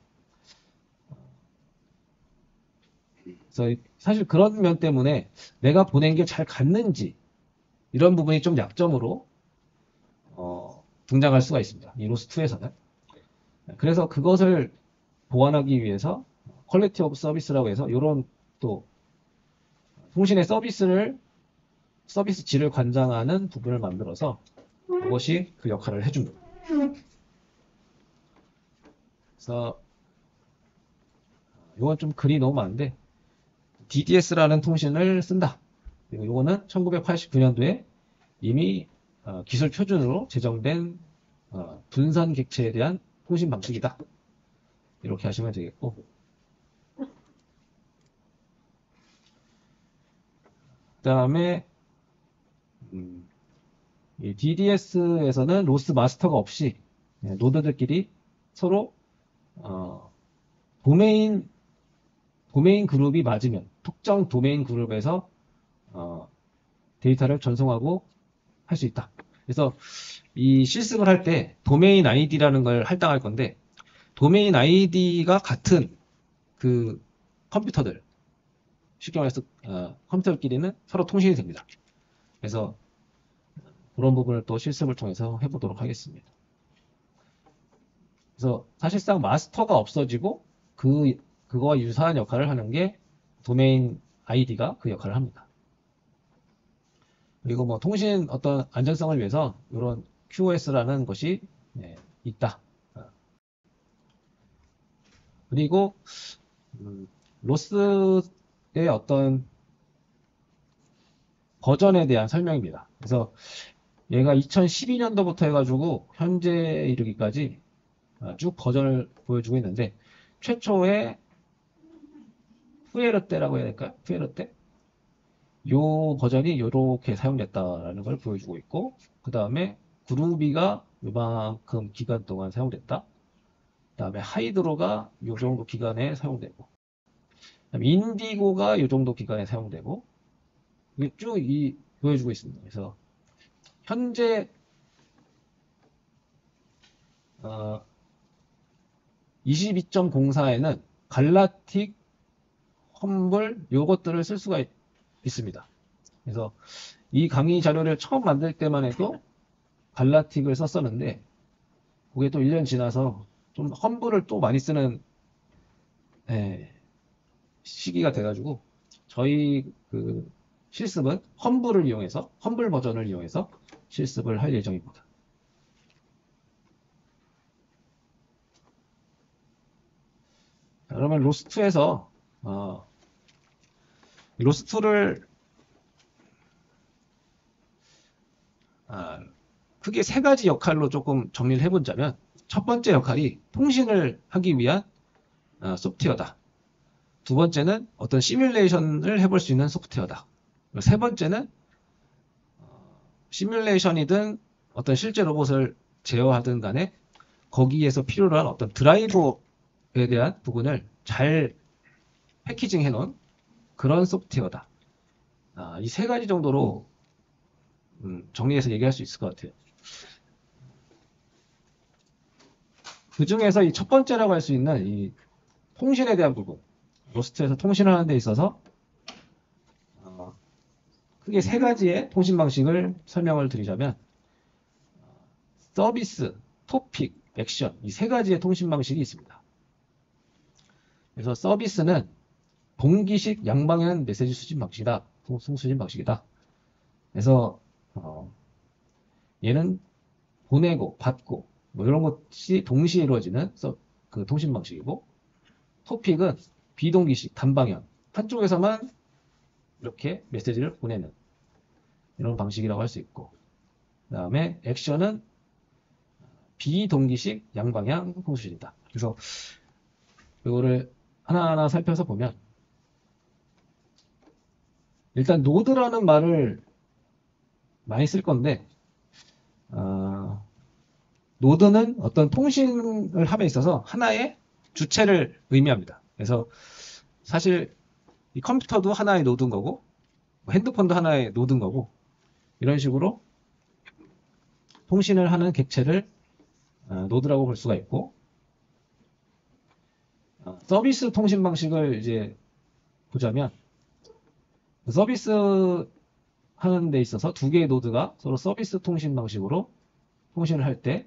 그래서 사실 그런 면 때문에 내가 보낸 게 잘 갔는지 이런 부분이 좀 약점으로 어, 등장할 수가 있습니다. 이 로스 투에서는. 그래서 그것을 보완하기 위해서 퀄리티 오브 서비스라고 해서 이런 또 통신의 서비스를 서비스 질을 관장하는 부분을 만들어서 그것이 그 역할을 해줍니다. 그래서 이건 좀 글이 너무 많은데, 디디에스라는 통신을 쓴다. 그리고 이거는 천구백팔십구 년도에 이미 어, 기술 표준으로 제정된 어, 분산 객체에 대한 통신 방식이다. 이렇게 하시면 되겠고, 그 다음에 음, 이 디디에스에서는 로스 마스터가 없이 노드들끼리 서로 어, 도메인 도메인 그룹이 맞으면 특정 도메인 그룹에서 어, 데이터를 전송하고 할 수 있다. 그래서 이 실습을 할 때 도메인 아이디라는 걸 할당할 건데, 도메인 아이디가 같은 그 컴퓨터들, 쉽게 말해서 어, 컴퓨터끼리는 서로 통신이 됩니다. 그래서 그런 부분을 또 실습을 통해서 해보도록 하겠습니다. 그래서 사실상 마스터가 없어지고 그 그거와 유사한 역할을 하는 게 도메인 아이디가 그 역할을 합니다. 그리고 뭐 통신 어떤 안전성을 위해서 이런 큐오에스라는 것이 예, 있다. 그리고 음, 로스의 어떤 버전에 대한 설명입니다. 그래서 얘가 이천십이 년도부터 해가지고 현재 이르기까지 쭉 버전을 보여주고 있는데 최초의 푸에르 때라고 해야 될까요? 푸에르 때? 요 버전이 이렇게 사용됐다라는 걸 보여주고 있고 그 다음에 그루비가 요만큼 기간 동안 사용됐다. 그 다음에 하이드로가 요 정도 기간에 사용되고 그다음에 인디고가 요 정도 기간에 사용되고 이게 쭉 이 보여주고 있습니다. 그래서 현재 어, 이십이 점 공사에는 갈라틱, 험블 요것들을 쓸 수가 있, 있습니다. 그래서 이 강의 자료를 처음 만들 때만 해도 갈라틱을 썼었는데 그게 또 일 년 지나서 좀 험블을 또 많이 쓰는 예, 시기가 돼가지고 저희 그 실습은 험블을 이용해서 험블 버전을 이용해서 실습을 할 예정입니다. 자, 그러면 로스트에서 어, 로스트를 아, 크게 세 가지 역할로 조금 정리를 해보자면 첫 번째 역할이 통신을 하기 위한 어, 소프트웨어다. 두 번째는 어떤 시뮬레이션을 해볼 수 있는 소프트웨어다. 세 번째는 어, 시뮬레이션이든 어떤 실제 로봇을 제어하든 간에 거기에서 필요로 한 어떤 드라이버에 대한 부분을 잘 패키징 해놓은 그런 소프트웨어다. 아, 이 세 가지 정도로 음, 정리해서 얘기할 수 있을 것 같아요. 그 중에서 이 첫 번째라고 할 수 있는 이 통신에 대한 부분, 로스트에서 통신을 하는 데 있어서 어, 크게 세 가지의 통신 방식을 설명을 드리자면 서비스, 토픽, 액션 이 세 가지의 통신 방식이 있습니다. 그래서 서비스는 동기식 양방향 메시지 수신 방식이다. 송수신 방식이다. 그래서 어, 얘는 보내고 받고 뭐 이런 것이 동시에 이루어지는 서, 그 통신 방식이고 토픽은 비동기식 단방향 한쪽에서만 이렇게 메시지를 보내는 이런 방식이라고 할 수 있고 그 다음에 액션은 비동기식 양방향 송수신이다. 그래서 이거를 하나하나 살펴서 보면 일단 노드라는 말을 많이 쓸 건데 어, 노드는 어떤 통신을 함에 있어서 하나의 주체를 의미합니다. 그래서 사실 이 컴퓨터도 하나의 노드인 거고 핸드폰도 하나의 노드인 거고 이런 식으로 통신을 하는 객체를 어, 노드라고 볼 수가 있고 어, 서비스 통신 방식을 이제 보자면 서비스 하는 데 있어서 두 개의 노드가 서로 서비스 통신 방식으로 통신을 할 때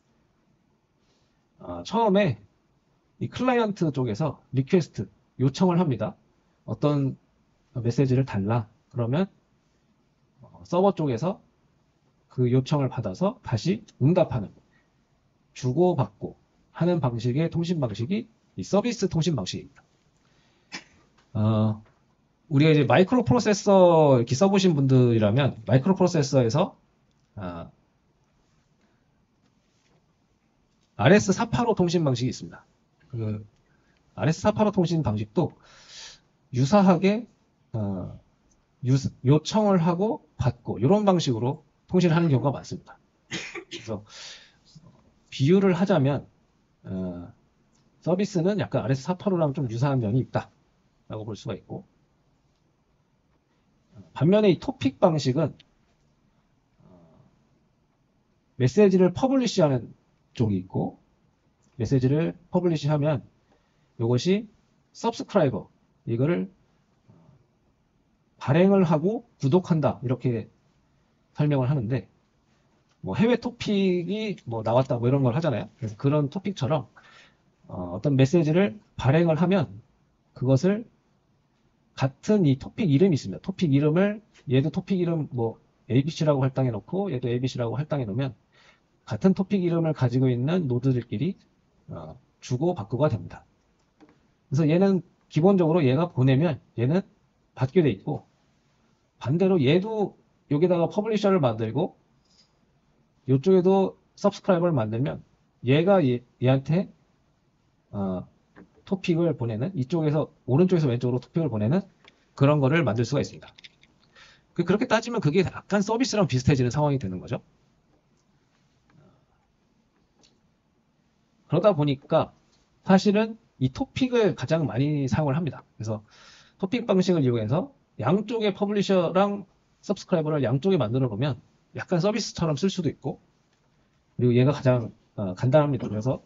어, 처음에 이 클라이언트 쪽에서 리퀘스트 요청을 합니다. 어떤 메시지를 달라. 그러면 어, 서버 쪽에서 그 요청을 받아서 다시 응답하는 주고받고 하는 방식의 통신 방식이 이 서비스 통신 방식입니다. 어, 우리가 이제 마이크로 프로세서 이렇게 써보신 분들이라면 마이크로 프로세서에서 어, 알에스 사백팔십오 통신 방식이 있습니다. 그 알에스 사백팔십오 통신 방식도 유사하게 어, 유, 요청을 하고 받고 이런 방식으로 통신을 하는 경우가 많습니다. 그래서 비유를 하자면 어, 서비스는 약간 알에스 사백팔십오랑 좀 유사한 면이 있다라고 볼 수가 있고 반면에 이 토픽 방식은 어, 메시지를 퍼블리시하는 쪽이 있고 메시지를 퍼블리시하면 이것이 서브스크라이버 이거를 발행을 하고 구독한다 이렇게 설명을 하는데 뭐 해외 토픽이 뭐 나왔다 뭐 이런 걸 하잖아요. 그래서 그런 토픽처럼 어, 어떤 메시지를 발행을 하면 그것을 같은 이 토픽 이름이 있습니다. 토픽 이름을 얘도 토픽 이름 뭐 에이비씨라고 할당해 놓고 얘도 에이비씨라고 할당해 놓으면 같은 토픽 이름을 가지고 있는 노드들끼리 어, 주고 받고가 됩니다. 그래서 얘는 기본적으로 얘가 보내면 얘는 받게 돼 있고, 반대로 얘도 여기다가 퍼블리셔를 만들고 이쪽에도 서브스크라이버를 만들면 얘가 얘, 얘한테 어, 토픽을 보내는, 이쪽에서 오른쪽에서 왼쪽으로 토픽을 보내는 그런 거를 만들 수가 있습니다. 그- 그렇게 따지면 그게 약간 서비스랑 비슷해지는 상황이 되는 거죠. 그러다 보니까 사실은 이 토픽을 가장 많이 사용을 합니다. 그래서 토픽 방식을 이용해서 양쪽의 퍼블리셔랑 서브스크라이버를 양쪽에 만들어 놓으면 약간 서비스처럼 쓸 수도 있고, 그리고 얘가 가장 어, 간단합니다. 그래서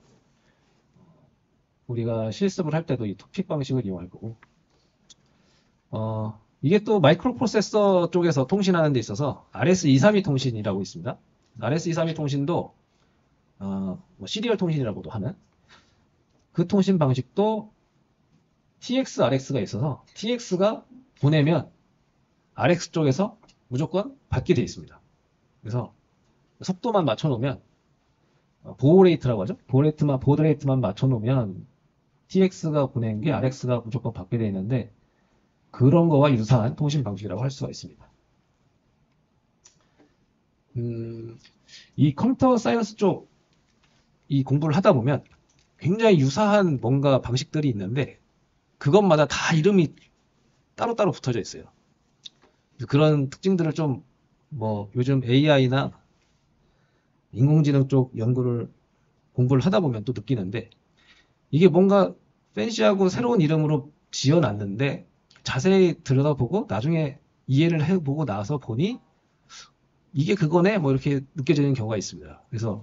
우리가 실습을 할 때도 이 토픽 방식을 이용할 거고, 어, 이게 또 마이크로 프로세서 쪽에서 통신하는 데 있어서 알에스 이백삼십이 통신이라고 있습니다. 알에스 이백삼십이 통신도 어, 뭐 시리얼 통신이라고도 하는 그 통신 방식도 티엑스, 알엑스가 있어서 티엑스가 보내면 알엑스 쪽에서 무조건 받게 돼 있습니다. 그래서 속도만 맞춰놓으면 어, 보호 레이트라고 하죠. 보호 레이트만, 보드 레이트만 맞춰놓으면 티엑스가 보낸 게 알엑스가 무조건 받게 돼 있는데, 그런 거와 유사한 통신 방식이라고 할 수가 있습니다. 음, 이 컴퓨터 사이언스 쪽 이 공부를 하다 보면 굉장히 유사한 뭔가 방식들이 있는데 그것마다 다 이름이 따로따로 붙어져 있어요. 그런 특징들을 좀 뭐 요즘 에이아이나 인공지능 쪽 연구를 공부를 하다 보면 또 느끼는데, 이게 뭔가 팬시하고 새로운 이름으로 지어놨는데 자세히 들여다보고 나중에 이해를 해보고 나서 보니 이게 그거네 뭐 이렇게 느껴지는 경우가 있습니다. 그래서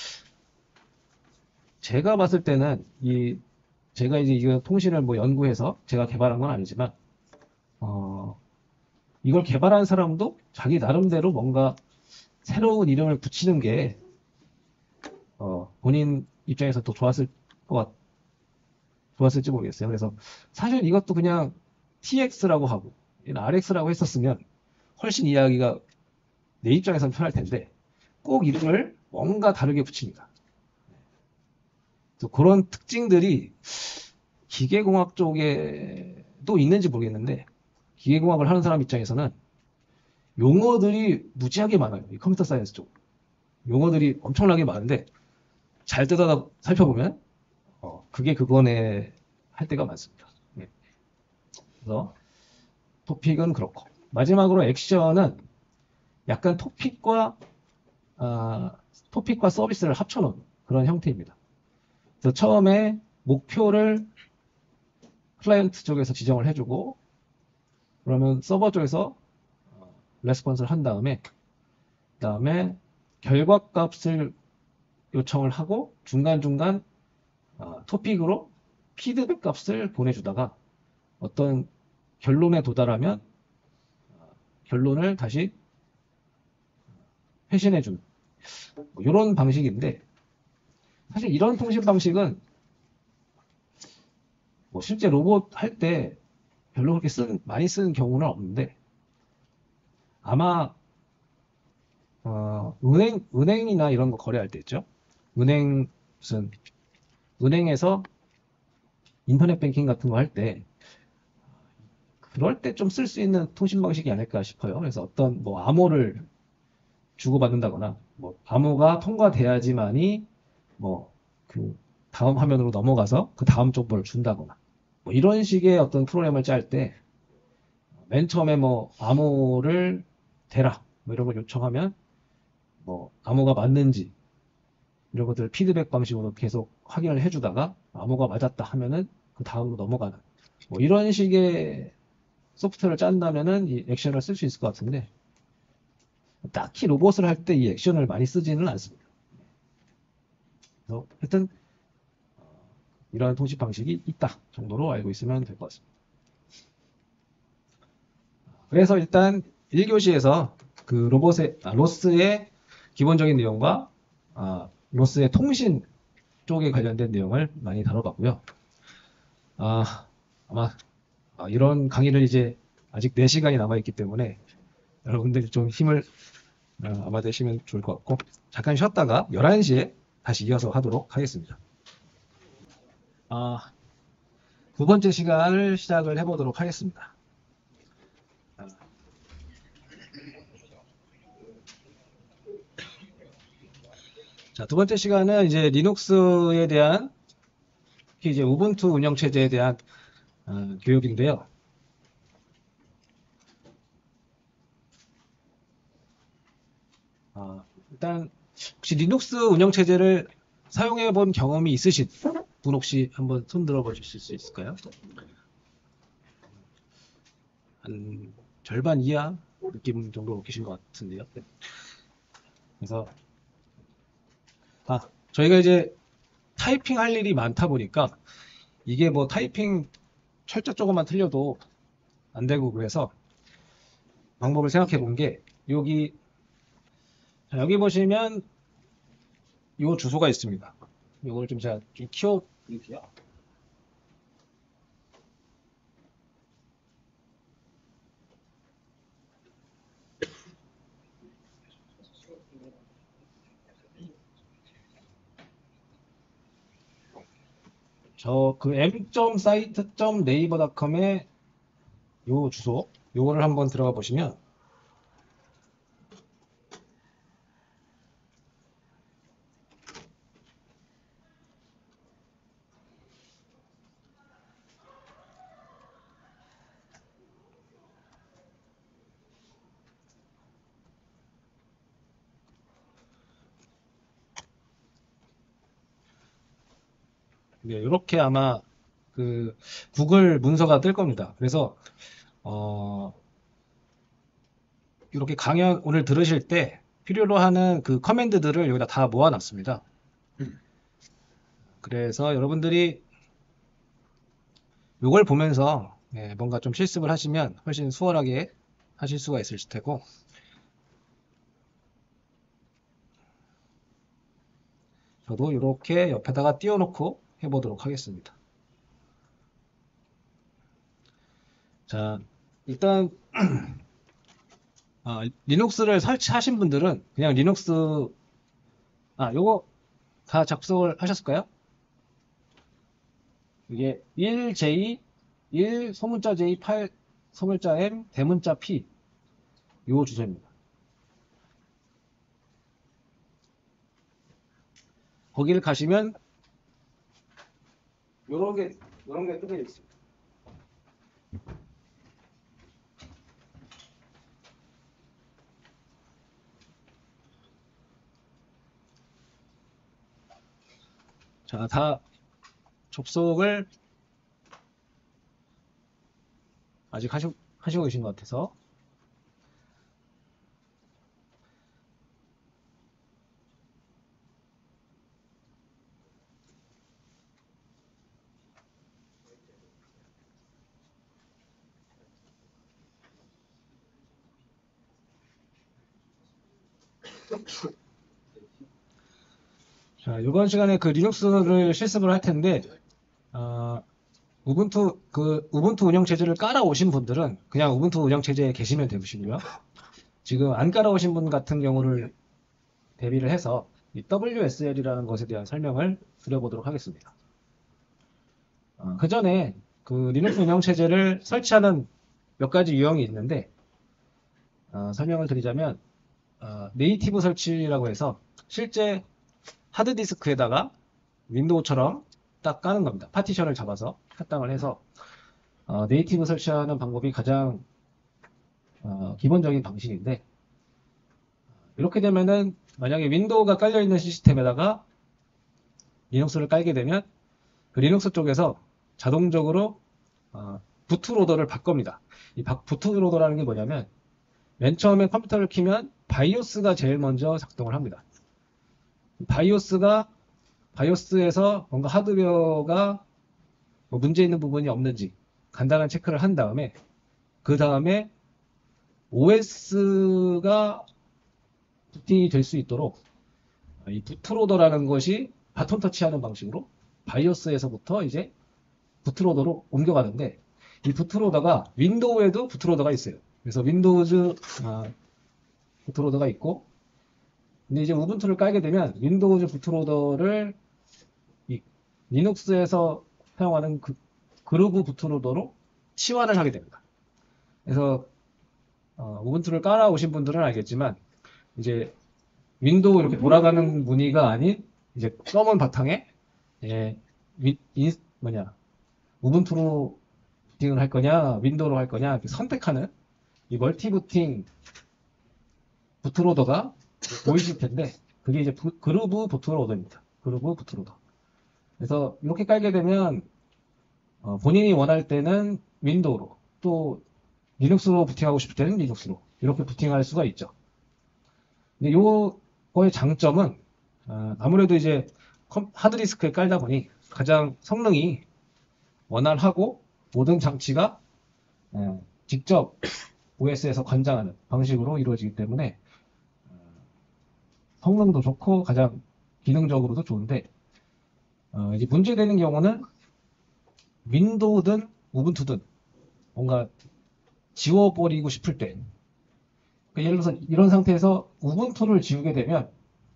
제가 봤을 때는 이 제가 이제 이거 통신을 뭐 연구해서 제가 개발한 건 아니지만 어 이걸 개발한 사람도 자기 나름대로 뭔가 새로운 이름을 붙이는 게 어, 본인 입장에서 더 좋았을 것 같, 좋았을지 모르겠어요. 그래서 사실 이것도 그냥 티엑스라고 하고 알엑스라고 했었으면 훨씬 이야기가 내 입장에서는 편할 텐데 꼭 이름을 뭔가 다르게 붙입니다. 그래서 그런 특징들이 기계공학 쪽에도 있는지 모르겠는데, 기계공학을 하는 사람 입장에서는 용어들이 무지하게 많아요. 이 컴퓨터 사이언스 쪽 용어들이 엄청나게 많은데 잘 뜯어다 살펴보면 어, 그게 그거네 할 때가 많습니다. 네. 그래서 토픽은 그렇고, 마지막으로 액션은 약간 토픽과 아, 토픽과 서비스를 합쳐놓은 그런 형태입니다. 그래서 처음에 목표를 클라이언트 쪽에서 지정을 해주고, 그러면 서버 쪽에서 레스폰스를 한 다음에 그 다음에 결과값을 요청을 하고 중간중간 어, 토픽으로 피드백 값을 보내주다가 어떤 결론에 도달하면 어, 결론을 다시 회신해주는 뭐 이런 방식인데, 사실 이런 통신 방식은 뭐 실제 로봇 할 때 별로 그렇게 쓴, 많이 쓰는 경우는 없는데, 아마 어, 은행, 은행이나 이런 거 거래할 때 있죠. 은행 무슨 은행에서 인터넷 뱅킹 같은 거 할 때 그럴 때 좀 쓸 수 있는 통신 방식이 아닐까 싶어요. 그래서 어떤 뭐 암호를 주고받는다거나 뭐 암호가 통과돼야지만이 뭐 그 다음 화면으로 넘어가서 그 다음 정보를 준다거나 뭐 이런 식의 어떤 프로그램을 짤 때 맨 처음에 뭐 암호를 대라 뭐 이런 걸 요청하면 뭐 암호가 맞는지 이런 것들을 피드백 방식으로 계속 확인을 해주다가 암호가 맞았다 하면은 그 다음으로 넘어가는 뭐 이런 식의 소프트웨어를 짠다면은 이 액션을 쓸 수 있을 것 같은데, 딱히 로봇을 할 때 이 액션을 많이 쓰지는 않습니다. 그래서 하여튼 이러한 통신 방식이 있다 정도로 알고 있으면 될 것 같습니다. 그래서 일단 일 교시에서 그 로봇의 아, 로스의 기본적인 내용과 아, 로스의 통신 쪽에 관련된 내용을 많이 다뤄봤고요. 아, 아마 아, 이런 강의를 이제 아직 네 시간이 남아있기 때문에 여러분들이 좀 힘을 어, 아마 내시면 좋을 것 같고, 잠깐 쉬었다가 열한 시에 다시 이어서 하도록 하겠습니다. 아, 두 번째 시간을 시작을 해보도록 하겠습니다. 아, 자, 두 번째 시간은 이제 리눅스에 대한, 특히 이제 우분투 운영체제에 대한 어, 교육인데요. 아, 일단 혹시 리눅스 운영체제를 사용해 본 경험이 있으신 분 혹시 한번 손 들어 보실 수 있을까요? 한 절반 이하 느낌 정도 계신 것 같은데요. 그래서 아, 저희가 이제 타이핑 할 일이 많다 보니까 이게 뭐 타이핑 철자 조금만 틀려도 안 되고, 그래서 방법을 생각해 본 게 여기 자, 여기 보시면 이 주소가 있습니다. 이걸 좀 제가 좀 키워 드릴게요. 저 그 m.site.naver.com의 요 주소, 요거를 한번 들어가 보시면 네, 이렇게 아마 그 구글 문서가 뜰 겁니다. 그래서 어, 이렇게 강연 오늘 들으실 때 필요로 하는 그 커맨드들을 여기다 다 모아놨습니다. 그래서 여러분들이 이걸 보면서 예, 뭔가 좀 실습을 하시면 훨씬 수월하게 하실 수가 있을 테고, 저도 이렇게 옆에다가 띄워놓고 해보도록 하겠습니다. 자, 일단 아, 리눅스를 설치하신 분들은 그냥 리눅스 아 요거 다 작성을 하셨을까요? 이게 일 제이 일 소문자 J 팔 소문자 M 대문자 P 요 주소입니다. 거기를 가시면 요런 게 요런 게 뜨게 있습니다. 자, 다 접속을 아직 하시, 하시고 계신 것 같아서 자, 이번 시간에 그 리눅스를 실습을 할 텐데, 어, 우분투, 그, 우분투 운영체제를 깔아 오신 분들은 그냥 우분투 운영체제에 계시면 되시고요. 지금 안 깔아 오신 분 같은 경우를 대비를 해서 이 더블유에스엘이라는 것에 대한 설명을 드려보도록 하겠습니다. 어, 그 전에 그 리눅스 운영체제를 설치하는 몇 가지 유형이 있는데, 어, 설명을 드리자면, 어, 네이티브 설치라고 해서 실제 하드디스크에다가 윈도우처럼 딱 까는 겁니다. 파티션을 잡아서 합당을 해서 어, 네이티브 설치하는 방법이 가장 어, 기본적인 방식인데, 이렇게 되면은 만약에 윈도우가 깔려 있는 시스템에다가 리눅스를 깔게 되면 그 리눅스 쪽에서 자동적으로 어, 부트로더를 바꿉니다. 이 부트로더라는 게 뭐냐면 맨 처음에 컴퓨터를 키면 바이오스가 제일 먼저 작동을 합니다. 바이오스가 바이오스에서 뭔가 하드웨어가 뭐 문제 있는 부분이 없는지 간단한 체크를 한 다음에, 그 다음에 오에스가 부팅이 될 수 있도록 이 부트로더라는 것이 바톤 터치하는 방식으로 바이오스에서부터 이제 부트로더로 옮겨가는데 이 부트로더가 윈도우에도 부트로더가 있어요. 그래서 윈도우즈 아, 부트로더가 있고 근데 이제 우분투를 깔게 되면 윈도우즈 부트로더를 이 리눅스에서 사용하는 그 그루브 부트로더로 치환을 하게 됩니다. 그래서 어, 우분투를 깔아 오신 분들은 알겠지만 이제 윈도우 이렇게 돌아가는 무늬가 아닌 이제 검은 바탕에 예, 위, 인, 뭐냐 우분투로 부팅을 할 거냐 윈도우로 할 거냐 이렇게 선택하는 이 멀티 부팅 부트로더가 보이실 텐데 그게 이제 부, 그루브 부트로더입니다. 그루브 부트로더. 그래서 이렇게 깔게 되면 어, 본인이 원할 때는 윈도우로 또 리눅스로 부팅하고 싶을 때는 리눅스로 이렇게 부팅할 수가 있죠. 근데 요거의 장점은 어, 아무래도 이제 컴, 하드디스크에 깔다 보니 가장 성능이 원활하고 모든 장치가 어, 직접 오에스에서 관장하는 방식으로 이루어지기 때문에 어, 성능도 좋고 가장 기능적으로도 좋은데 어, 이제 문제되는 경우는 윈도우든 우분투든 뭔가 지워버리고 싶을 때 그러니까 예를 들어서 이런 상태에서 우분투를 지우게 되면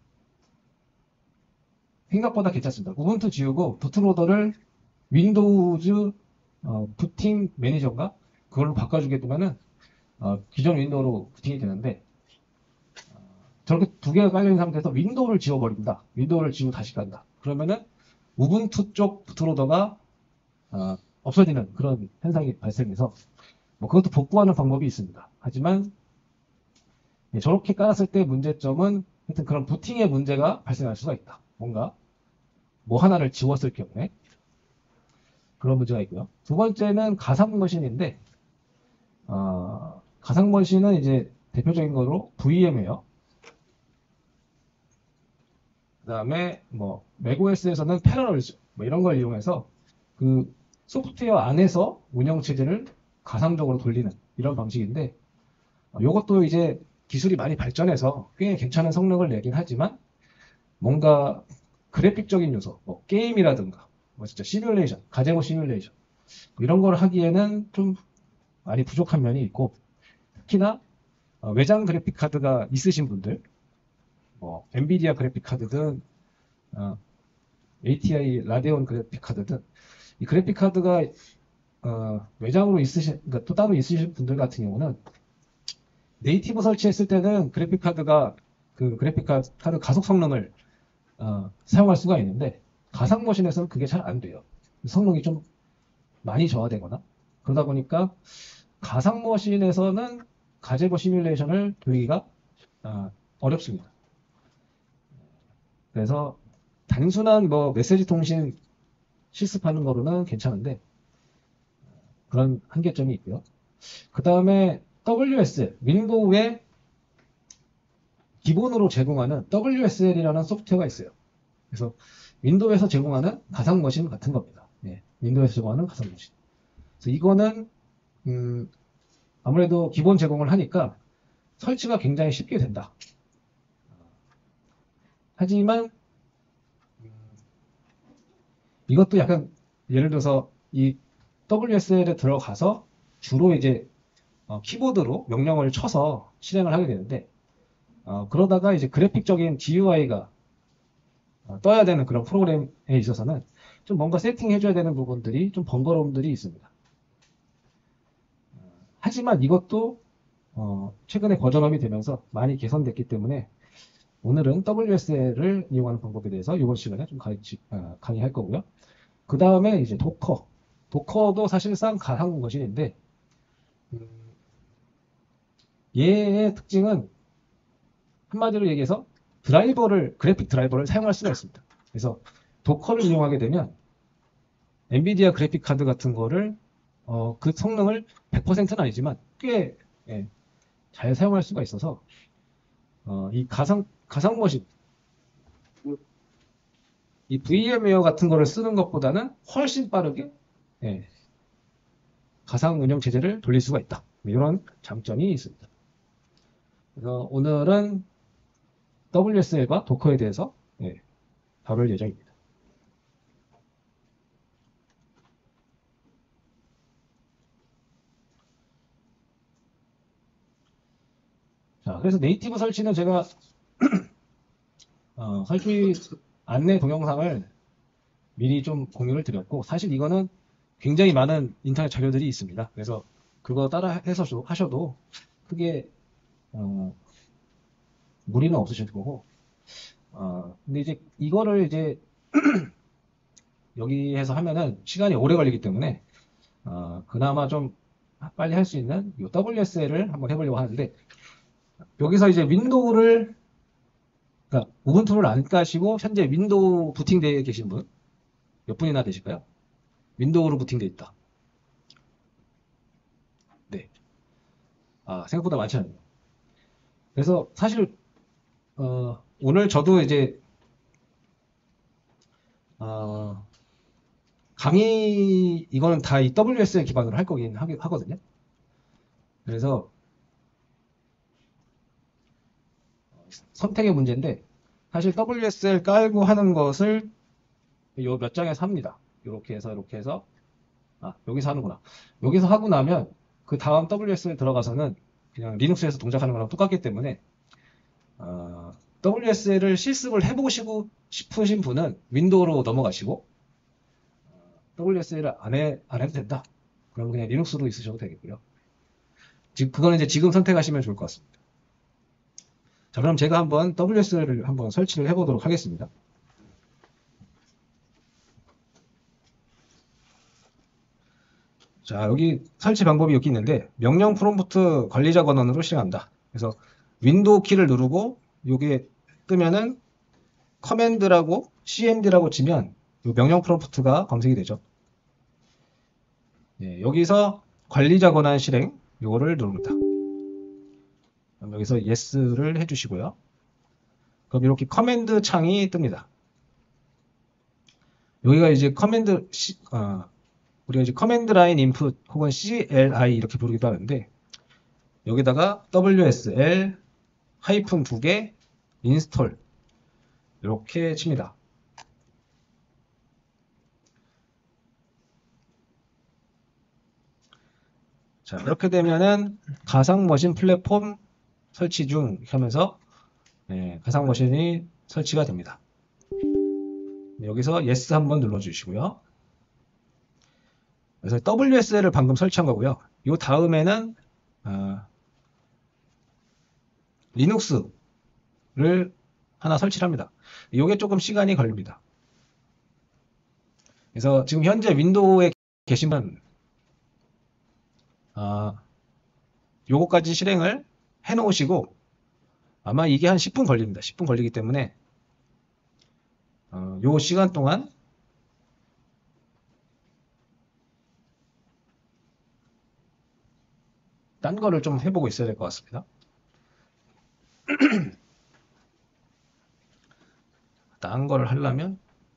생각보다 괜찮습니다. 우분투 지우고 부트로더를 윈도우즈 어, 부팅 매니저인가 그걸로 바꿔주게 되면은 어, 기존 윈도우로 부팅이 되는데 어, 저렇게 두 개가 깔려있는 상태에서 윈도우를 지워버린다. 윈도우를 지우고 다시 간다. 그러면은 우분투 쪽 부트로더가 어, 없어지는 그런 현상이 발생해서 뭐 그것도 복구하는 방법이 있습니다. 하지만 예, 저렇게 깔았을 때 문제점은 하여튼 그런 부팅의 문제가 발생할 수가 있다. 뭔가 뭐 하나를 지웠을 경우에 그런 문제가 있고요. 두 번째는 가상 머신인데 어, 가상 머신은 이제 대표적인 거로 브이엠이에요. 그 다음에 뭐 맥오에스에서는 패러럴즈 뭐 이런 걸 이용해서 그 소프트웨어 안에서 운영 체제를 가상적으로 돌리는 이런 방식인데 이것도 이제 기술이 많이 발전해서 꽤 괜찮은 성능을 내긴 하지만 뭔가 그래픽적인 요소, 뭐 게임이라든가 뭐 진짜 시뮬레이션, 가제모 시뮬레이션 뭐 이런 걸 하기에는 좀 많이 부족한 면이 있고 특히나 어, 외장 그래픽 카드가 있으신 분들, 뭐 엔비디아 그래픽 카드든 어, 에이티아이 라데온 그래픽 카드든 이 그래픽 카드가 어, 외장으로 있으신, 그러니까 또 따로 있으신 분들 같은 경우는 네이티브 설치했을 때는 그래픽 카드가 그 그래픽 카드 가속 성능을 어, 사용할 수가 있는데 가상 머신에서는 그게 잘 안 돼요. 성능이 좀 많이 저하되거나 그러다 보니까 가상 머신에서는 가제버 시뮬레이션을 돌리기가 어, 어렵습니다. 그래서 단순한 뭐 메시지 통신 실습하는 거로는 괜찮은데 그런 한계점이 있고요. 그 다음에 더블유에스엘, 윈도우에 기본으로 제공하는 더블유에스엘이라는 소프트웨어가 있어요. 그래서 윈도우에서 제공하는 가상 머신 같은 겁니다. 네, 윈도우에서 제공하는 가상 머신. 그래서 이거는 음, 아무래도 기본 제공을 하니까 설치가 굉장히 쉽게 된다. 하지만 음, 이것도 약간 예를 들어서 이 더블유에스엘에 들어가서 주로 이제 어, 키보드로 명령어를 쳐서 실행을 하게 되는데 어, 그러다가 이제 그래픽적인 지유아이가 어, 떠야 되는 그런 프로그램에 있어서는 좀 뭔가 세팅해줘야 되는 부분들이 좀 번거로움들이 있습니다. 하지만 이것도 어, 최근에 버전업이 되면서 많이 개선됐기 때문에 오늘은 더블유에스엘을 이용하는 방법에 대해서 이번 시간에 좀 가르치, 어, 강의할 거고요. 그 다음에 이제 도커. 도커도 사실상 가상 머신인데 음, 얘의 특징은 한마디로 얘기해서 드라이버를 그래픽 드라이버를 사용할 수가 있습니다. 그래서 도커를 이용하게 되면 엔비디아 그래픽 카드 같은 거를 어, 그 성능을 백 퍼센트는 아니지만 꽤 예, 잘 사용할 수가 있어서 어, 이 가상 가상 머신 이 브이엠웨어 같은 거를 쓰는 것보다는 훨씬 빠르게 예, 가상 운영 체제를 돌릴 수가 있다. 이런 장점이 있습니다. 그래서 오늘은 더블유에스엘과 도커에 대해서 예, 다룰 예정입니다. 자, 그래서 네이티브 설치는 제가 어, 설치 안내 동영상을 미리 좀 공유를 드렸고, 사실 이거는 굉장히 많은 인터넷 자료들이 있습니다. 그래서 그거 따라 해서 하셔도 크게 어, 무리는 없으실 거고, 어, 근데 이제 이거를 이제 여기에서 하면은 시간이 오래 걸리기 때문에 어, 그나마 좀 빨리 할 수 있는 이 더블유에스엘을 한번 해보려고 하는데, 여기서 이제 윈도우를, 그러니까 우분투를 안 까시고 현재 윈도우 부팅되어 계신 분 몇 분이나 되실까요? 윈도우로 부팅되어 있다. 네. 아, 생각보다 많지 않네요. 그래서 사실 어, 오늘 저도 이제 어, 강의 이거는 다 이 더블유에스엘 기반으로 할 거긴 하, 하거든요. 그래서 선택의 문제인데, 사실 더블유에스엘 깔고 하는 것을 요 몇 장에서 합니다. 이렇게 해서 이렇게 해서 아, 여기서 하는구나. 여기서 하고 나면 그 다음 더블유에스엘 들어가서는 그냥 리눅스에서 동작하는 거랑 똑같기 때문에 어, 더블유에스엘을 실습을 해보시고 싶으신 분은 윈도우로 넘어가시고, 더블유에스엘을 안, 해, 안 해도 된다. 그럼 그냥 리눅스로 있으셔도 되겠고요. 지금 그거는 이제 지금 선택하시면 좋을 것 같습니다. 자, 그럼 제가 한번 더블유에스엘을 한번 설치를 해보도록 하겠습니다. 자, 여기 설치 방법이 여기 있는데, 명령 프롬프트 관리자 권한으로 실행한다. 그래서 윈도우 키를 누르고 요게 뜨면은 커맨드라고 씨엠디라고 치면 요 명령 프롬프트가 검색이 되죠. 예, 여기서 관리자 권한 실행 요거를 누릅니다. 그럼 여기서 yes를 해주시고요. 그럼 이렇게 커맨드 창이 뜹니다. 여기가 이제 커맨드 시, 어, 우리가 이제 커맨드 라인 인풋 혹은 씨엘아이 이렇게 부르기도 하는데, 여기다가 더블유에스엘 하이픈 두 개 인스톨 이렇게 칩니다. 자, 이렇게 되면은 가상 머신 플랫폼 설치 중 하면서 네, 가상 머신이 설치가 됩니다. 네, 여기서 yes 한번 눌러주시고요. 그래서 더블유에스엘을 방금 설치한 거고요. 이 다음에는 어, 리눅스를 하나 설치를 합니다. 이게 조금 시간이 걸립니다. 그래서 지금 현재 윈도우에 계시면 아, 요거까지 실행을 해 놓으시고, 아마 이게 한 십 분 걸립니다. 십 분 걸리기 때문에 어, 요 시간 동안 딴 거를 좀 해보고 있어야 될 것 같습니다. 딴 거를 하려면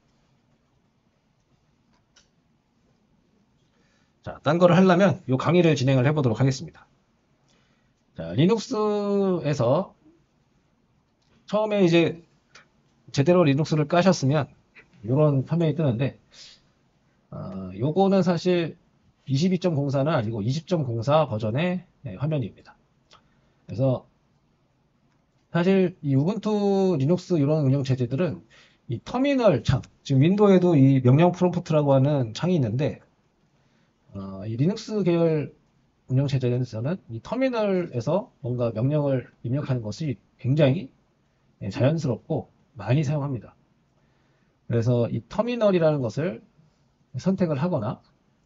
자, 딴 거를 하려면 요 강의를 진행을 해보도록 하겠습니다. 자, 리눅스에서 처음에 이제 제대로 리눅스를 까셨으면 이런 화면이 뜨는데, 어, 요거는 사실 이십이 점 공사는 아니고 이십 점 공사 버전의 네, 화면입니다. 그래서 사실 이 우분투 리눅스 이런 운영 체제들은 이 터미널 창, 지금 윈도우에도 이 명령 프롬프트라고 하는 창이 있는데, 어, 이 리눅스 계열 운영 체제에서는 이 터미널에서 뭔가 명령을 입력하는 것이 굉장히 예, 자연스럽고 많이 사용합니다. 그래서 이 터미널이라는 것을 선택을 하거나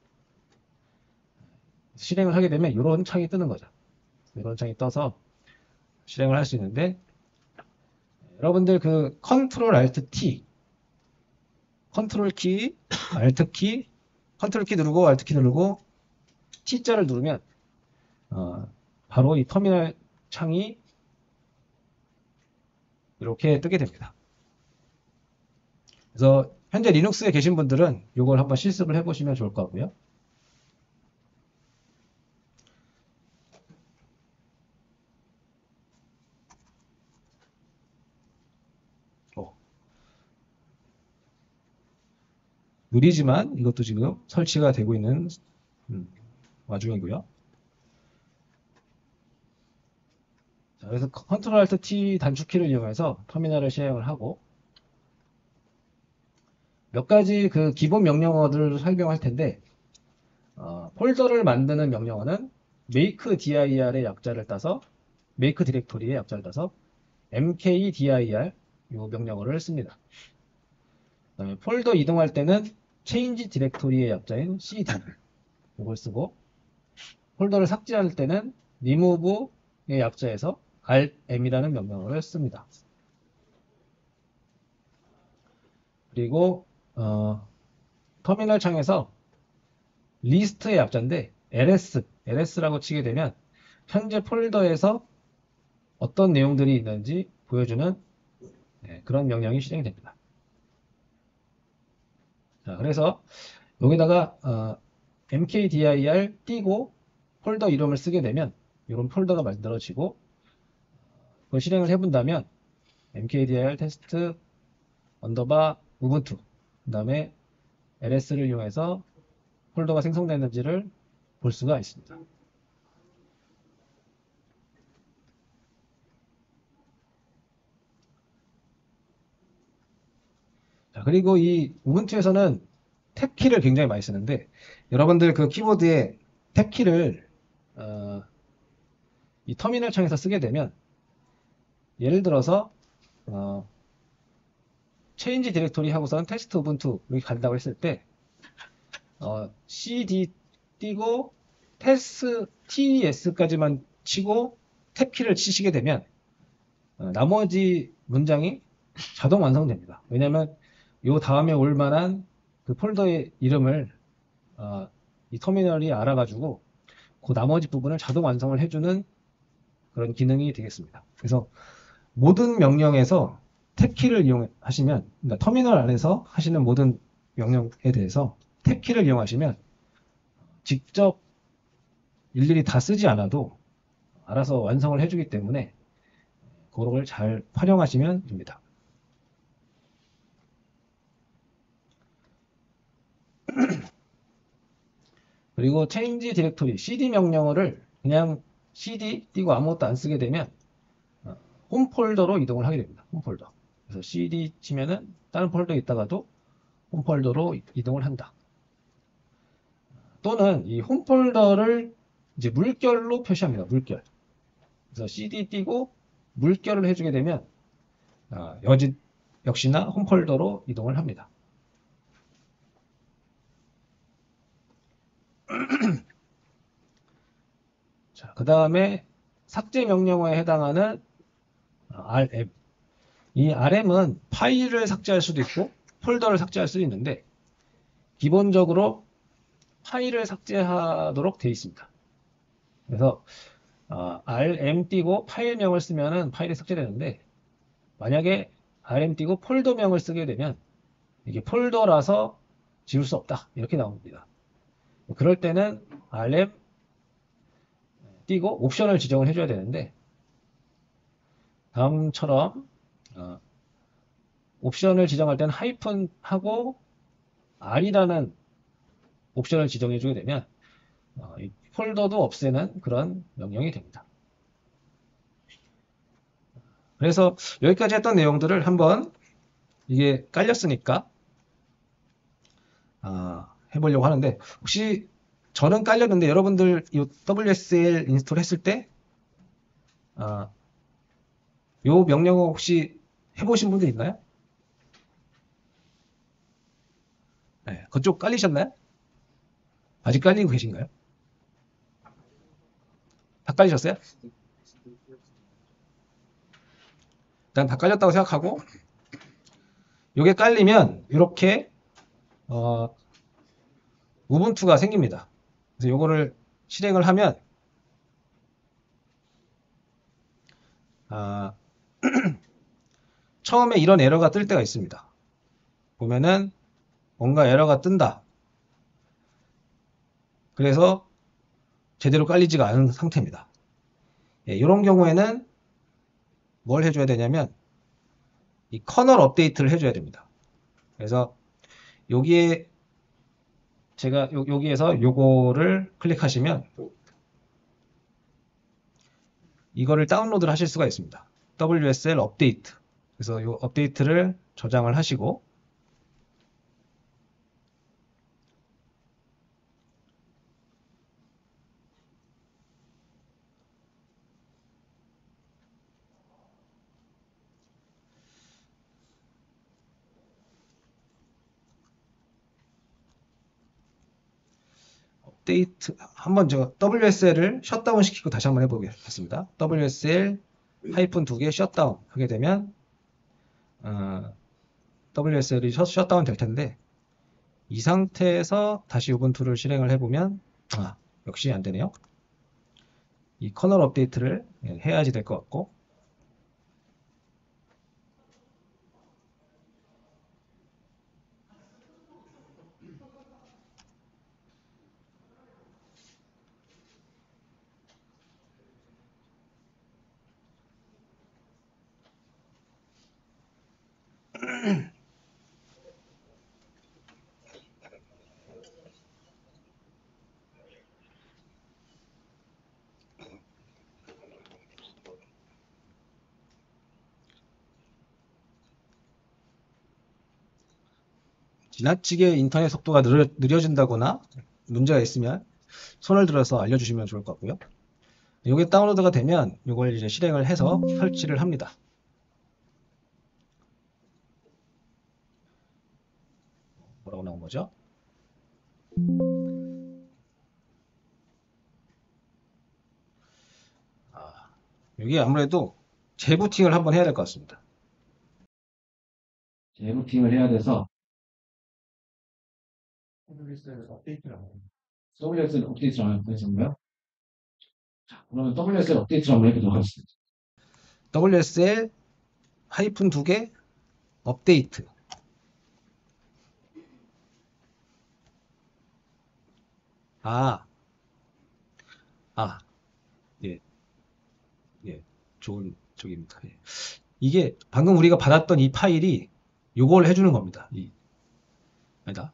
실행을 하게 되면 이런 창이 뜨는 거죠. 이런 창이 떠서 실행을 할 수 있는데, 여러분들 그 컨트롤 알트 T, 컨트롤 키, 알트 키, 컨트롤 키 누르고 알트 키 누르고 T자를 누르면 어, 바로 이 터미널 창이 이렇게 뜨게 됩니다. 그래서 현재 리눅스에 계신 분들은 이걸 한번 실습을 해보시면 좋을 것 같고요. 어. 느리지만 이것도 지금 설치가 되고 있는 음, 와중이고요. 자, 그래서 컨트롤 알트 T 단축키를 이용해서 터미널을 실행을 하고 몇 가지 그 기본 명령어들을 설명할 텐데 어, 폴더를 만드는 명령어는 make dir의 약자를 따서 make 디렉토리의 약자를 따서 mkdir 이 명령어를 씁니다. 그다음에 폴더 이동할 때는 change 디렉토리의 약자인 cd 이걸 쓰고 폴더를 삭제할 때는 remove의 약자에서 rm이라는 명령어를 씁니다. 그리고 어, 터미널 창에서 리스트의 약자인데 ls, ls라고 치게 되면 현재 폴더에서 어떤 내용들이 있는지 보여주는 네, 그런 명령이 실행이 됩니다. 자, 그래서 여기다가 어, mkdir 띄고 폴더 이름을 쓰게 되면 이런 폴더가 만들어지고 그걸 실행을 해본다면 mkdir 테스트 언더바 우분투 그 다음에 ls를 이용해서 폴더가 생성되는지를 볼 수가 있습니다. 자, 그리고 이 우분투에서는 탭키를 굉장히 많이 쓰는데 여러분들 그 키보드에 탭키를 어, 이 터미널 창에서 쓰게 되면 예를 들어서 어, change 디렉토리 하고서는 테스트 우분투 이렇게 간다고 했을 때 어, cd 띄고 테스트 ts까지만 치고 탭키를 치시게 되면 어, 나머지 문장이 자동 완성됩니다. 왜냐하면 요 다음에 올 만한 그 폴더의 이름을 어, 이 터미널이 알아가지고 그 나머지 부분을 자동 완성을 해주는 그런 기능이 되겠습니다. 그래서 모든 명령에서 탭키를 이용하시면 그러니까 터미널 안에서 하시는 모든 명령에 대해서 탭키를 이용하시면 직접 일일이 다 쓰지 않아도 알아서 완성을 해주기 때문에 그걸 잘 활용하시면 됩니다. 그리고 change 디렉토리 cd 명령어를 그냥 cd 띄고 아무것도 안 쓰게 되면 홈 폴더로 이동을 하게 됩니다. 홈 폴더. 그래서 cd 치면은 다른 폴더에 있다가도 홈 폴더로 이동을 한다. 또는 이 홈 폴더를 이제 물결로 표시합니다. 물결. 그래서 cd 띄고 물결을 해주게 되면 아, 여지 역시나 홈 폴더로 이동을 합니다. 자, 그 다음에 삭제 명령어에 해당하는 rm. 이 rm은 파일을 삭제할 수도 있고 폴더를 삭제할 수도 있는데 기본적으로 파일을 삭제하도록 되어 있습니다. 그래서 어, rm 띄고 파일명을 쓰면은 파일이 삭제되는데 만약에 rm 띄고 폴더명을 쓰게 되면 이게 폴더라서 지울 수 없다 이렇게 나옵니다. 그럴 때는 rm 띄고 옵션을 지정을 해줘야 되는데 다음처럼 어, 옵션을 지정할 때는 하이픈 하고 r이라는 옵션을 지정해 주게 되면 어, 이 폴더도 없애는 그런 명령이 됩니다. 그래서 여기까지 했던 내용들을 한번 이게 깔렸으니까 아, 해보려고 하는데 혹시 저는 깔렸는데 여러분들 이 더블유에스엘 인스톨 했을 때 아, 요 명령어 혹시 해보신 분들 있나요? 네, 그쪽 깔리셨나요? 아직 깔리고 계신가요? 다 깔리셨어요? 일단 다 깔렸다고 생각하고 요게 깔리면 이렇게 어, 우분투가 생깁니다. 그래서 요거를 실행을 하면 아, 처음에 이런 에러가 뜰 때가 있습니다. 보면은 뭔가 에러가 뜬다. 그래서 제대로 깔리지가 않은 상태입니다. 예, 이런 경우에는 뭘 해줘야 되냐면 이 커널 업데이트를 해줘야 됩니다. 그래서 여기에 제가 요, 여기에서 요거를 클릭하시면 이거를 다운로드를 하실 수가 있습니다. 더블유에스엘 업데이트. 그래서 이 업데이트를 저장을 하시고 업데이트 한번 저 더블유에스엘을 셧다운 시키고 다시 한번 해보겠습니다. 더블유에스엘 하이픈 두 개 셧다운 하게 되면 어, 더블유에스엘이 셧, 셧다운 될 텐데 이 상태에서 다시 우분투를 실행을 해보면 아, 역시 안 되네요. 이 커널 업데이트를 해야지 될 것 같고 지나치게 인터넷 속도가 느려, 느려진다거나 문제가 있으면 손을 들어서 알려주시면 좋을 것 같고요. 이게 다운로드가 되면 이걸 이제 실행을 해서 설치를 합니다. 뭐라고 나온 거죠? 아, 이게 아무래도 재부팅을 한번 해야 될 것 같습니다. 재부팅을 해야 돼서 더블유에스엘 업데이트를 한번 더블유에스엘 업데이트를 한번 보내셨나요? 그러면 더블유에스엘 업데이트를 한번 해보도록 하겠습니다. 더블유에스엘 하이픈 두 개 업데이트. 아, 아, 예, 예, 좋은 쪽입니다. 예. 이게 방금 우리가 받았던 이 파일이 요걸 해주는 겁니다. 이, 아니다.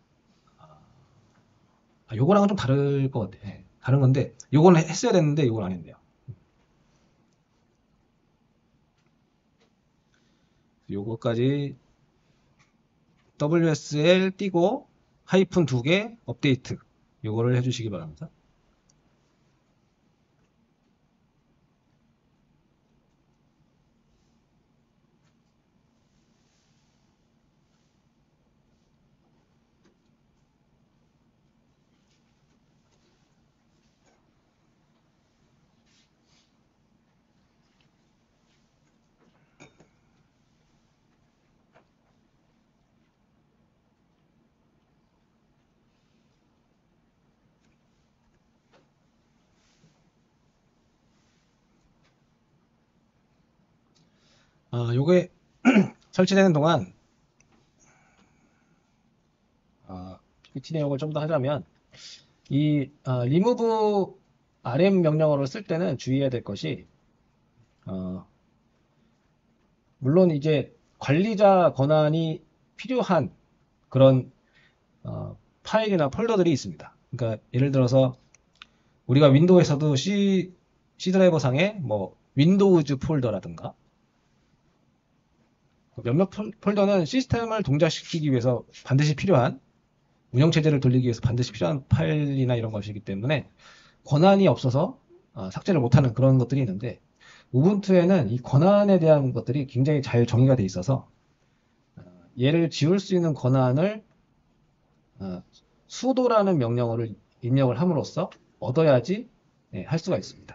아, 요거랑은 좀 다를 것 같아. 예, 다른 건데, 요거는 했어야 됐는데, 요걸 안 했네요. 요거까지 더블유에스엘 띄고 하이픈 두 개 업데이트. 요거를 해주시기 바랍니다. 아, 요게 설치되는 동안 아, 피피티 내용을 좀 더 하자면 이 아, remove rm 명령어를 쓸 때는 주의해야 될 것이 어, 물론 이제 관리자 권한이 필요한 그런 어, 파일이나 폴더들이 있습니다. 그러니까 예를 들어서 우리가 윈도우에서도 C, C 드라이버 상에 뭐 윈도우즈 폴더라든가 몇몇 폴더는 시스템을 동작시키기 위해서 반드시 필요한 운영체제를 돌리기 위해서 반드시 필요한 파일이나 이런 것이기 때문에 권한이 없어서 어, 삭제를 못하는 그런 것들이 있는데 우분투에는 이 권한에 대한 것들이 굉장히 잘 정의가 돼 있어서 어, 얘를 지울 수 있는 권한을 어, sudo라는 명령어를 입력을 함으로써 얻어야지 네, 할 수가 있습니다.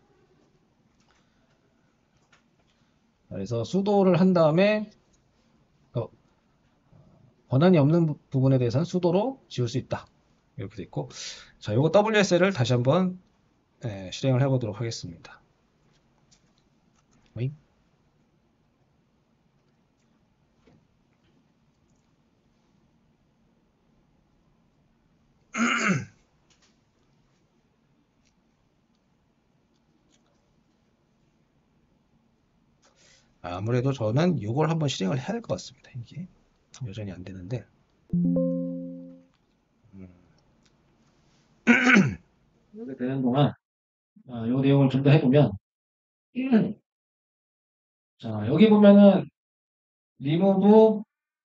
그래서 sudo를 한 다음에 어, 권한이 없는 부- 부분에 대해서는 sudo로 지울 수 있다. 이렇게 돼 있고 자, 요거 더블유에스엘을 다시 한번 예, 실행을 해보도록 하겠습니다. 오잉? 아무래도 저는 이걸 한번 실행을 해야 할 것 같습니다. 이게 여전히 안 되는데 음, 이렇게 되는 동안 아, 이 내용을 좀 더 해보면 자, 여기 보면은 remove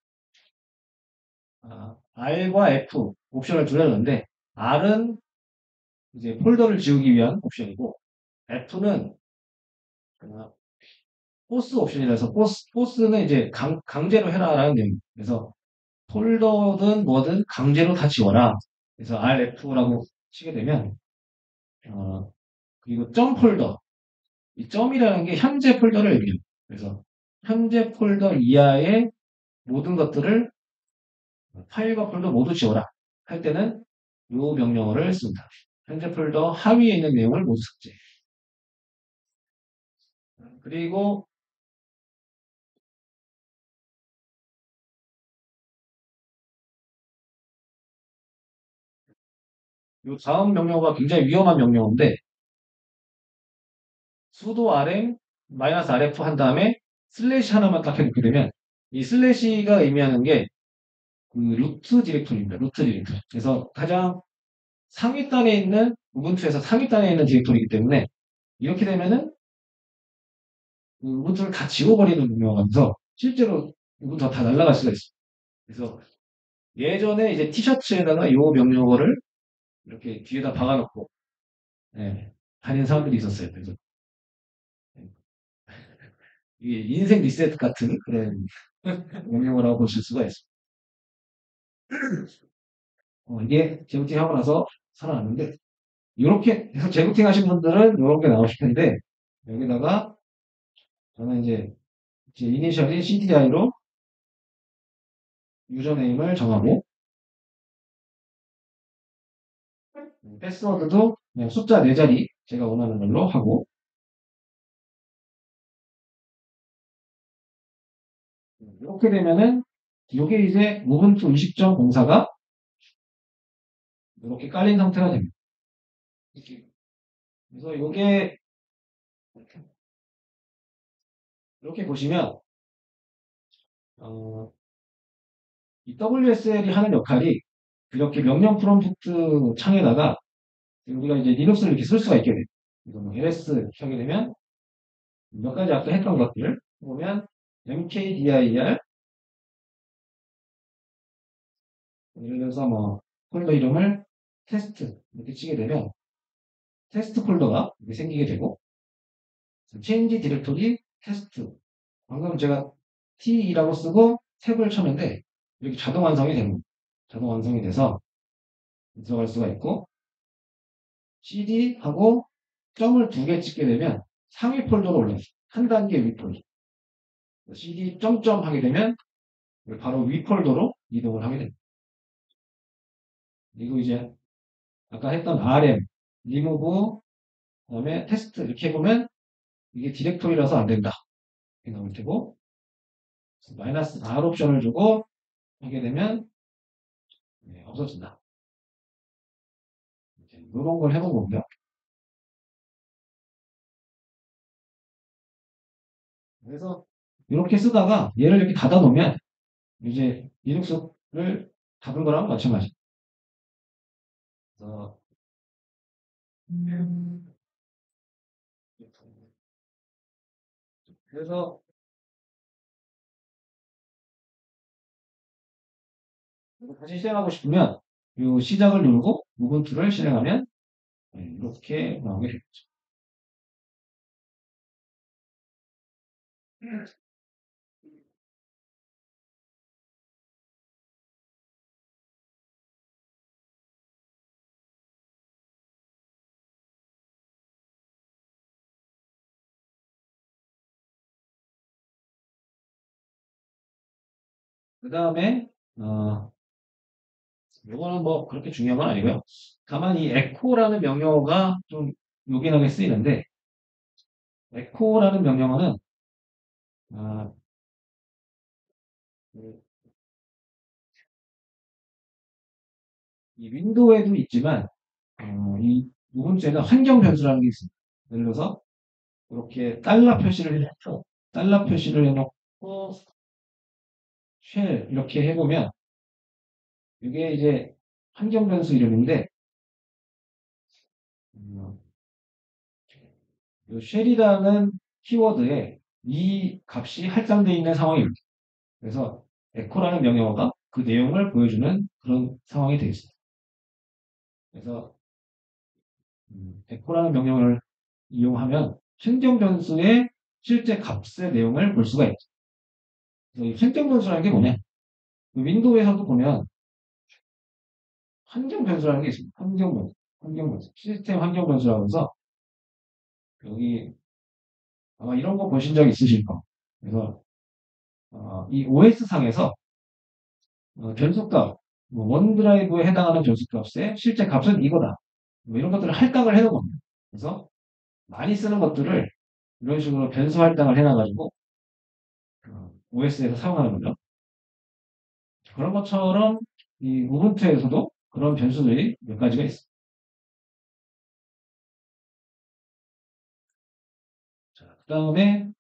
아, R과 F 옵션을 두려는데 R은 이제 폴더를 지우기 위한 옵션이고 F는 포스 옵션이라서 포스, 포스는 이제 강, 강제로 해라라는 내용. 그래서 폴더든 뭐든 강제로 다 지워라. 그래서 알에프라고 치게 되면 어, 그리고 점 폴더. 이 점이라는 게 현재 폴더를 얘기해요. 그래서 현재 폴더 이하의 모든 것들을 파일과 폴더 모두 지워라. 할 때는 이 명령어를 씁니다. 현재 폴더 하위에 있는 내용을 모두 삭제. 그리고 이 다음 명령어가 굉장히 위험한 명령어인데 sudo rm 마이너스 rf 한 다음에 슬래시 하나만 딱 해놓게 되면 이 슬래시가 의미하는 게 그 루트 디렉토리입니다. 루트 디렉토리. 그래서 가장 상위단에 있는 우분투에서 상위단에 있는 디렉토리이기 때문에 이렇게 되면은 그 우분투를 다 지워버리는 명령어가 면서 실제로 우분투가 다 날아갈 수가 있습니다. 그래서 예전에 이제 티셔츠에다가 이 명령어를 이렇게 뒤에다 박아놓고 예, 다니는 사람들이 있었어요. 그래서 이게 인생 리셋 같은 그런 명령어라고 보실 수가 있습니다. 어, 이게 재부팅 하고 나서 살아났는데 이렇게 해서 재부팅 하신 분들은 이런 게 나오실 텐데 여기다가 저는 이제 제 이니셜인 씨디아이로 유저네임을 정하고 패스워드도 그냥 숫자 네 자리 제가 원하는 걸로 하고 이렇게 되면은 이게 이제 우분투 이십 점 공사가 이렇게 깔린 상태가 됩니다. 그래서 이게 이렇게 보시면 어, 이 더블유에스엘이 하는 역할이 이렇게 명령 프롬프트 창에다가 우리가 이제 리눅스를 이렇게 쓸 수가 있게 돼요. 이거 뭐 ls 하게 되면 몇 가지 아까 했던 것들 보면 mkdir 예를 들어서 뭐 폴더 이름을 테스트 이렇게 치게 되면 테스트 폴더가 이렇게 생기게 되고 change 디렉토리 테스트 방금 제가 티이라고 쓰고 탭을 쳤는데 이렇게 자동 완성이 됩니다. 자동 완성이 돼서 들어갈 수가 있고 cd하고 점을 두 개 찍게 되면 상위 폴더로 올라가요. 한 단계 위 폴더. cd 점점 하게 되면 바로 위 폴더로 이동을 하게 됩니다. 그리고 이제 아까 했던 rm, remove, 그다음에 테스트 이렇게 해보면 이게 디렉토리라서 안 된다. 이렇게 나올 테고 마이너스 R 옵션을 주고 하게 되면 네, 없어진다. 이런 걸 해보고요. 그래서 이렇게 쓰다가 얘를 이렇게 닫아 놓으면 이제 리눅스를 닫은 거랑 마찬가지. 그래서 그래서 다시 실행하고 싶으면 이 시작을 누르고 우분투를 실행하면 이렇게 나오게 되겠죠. 그 다음에 어, 이거는 뭐 그렇게 중요한 건 아니고요. 다만 이 echo라는 명령어가 좀 요긴하게 쓰이는데 echo라는 명령어는 아, 이 윈도우에도 있지만 어, 이 우분투에는 환경 변수라는 게 있습니다. 예를 들어서 이렇게 달러 표시를 해서 달러 표시를 해놓고 쉘 이렇게 해보면 이게 이제 환경 변수 이름인데 음, 이 쉘이라는 키워드에 이 값이 할당되어 있는 상황입니다. 그래서 echo라는 명령어가 그 내용을 보여주는 그런 상황이 되겠습니다. 그래서 음, echo라는 명령어를 이용하면 환경 변수의 실제 값의 내용을 볼 수가 있죠. 그래서 이 환경 변수라는 게 뭐냐? 윈도우에서도 보면 환경 변수라는 게 있습니다. 환경 변수, 환경 변수, 시스템 환경 변수라고 해서 여기 아마 이런 거 보신 적 있으실 겁니다. 그래서 어, 이 오에스 상에서 어, 변수값, 뭐 원드라이브에 해당하는 변수값의 실제 값은 이거다. 뭐 이런 것들을 할당을 해놓은 겁니다. 그래서 많이 쓰는 것들을 이런 식으로 변수 할당을 해놔가지고 어, 오에스에서 사용하는 거죠. 그런 것처럼 이 우분투에서도 그런 변수들이 몇 가지가 있습니다. 자, 그 다음에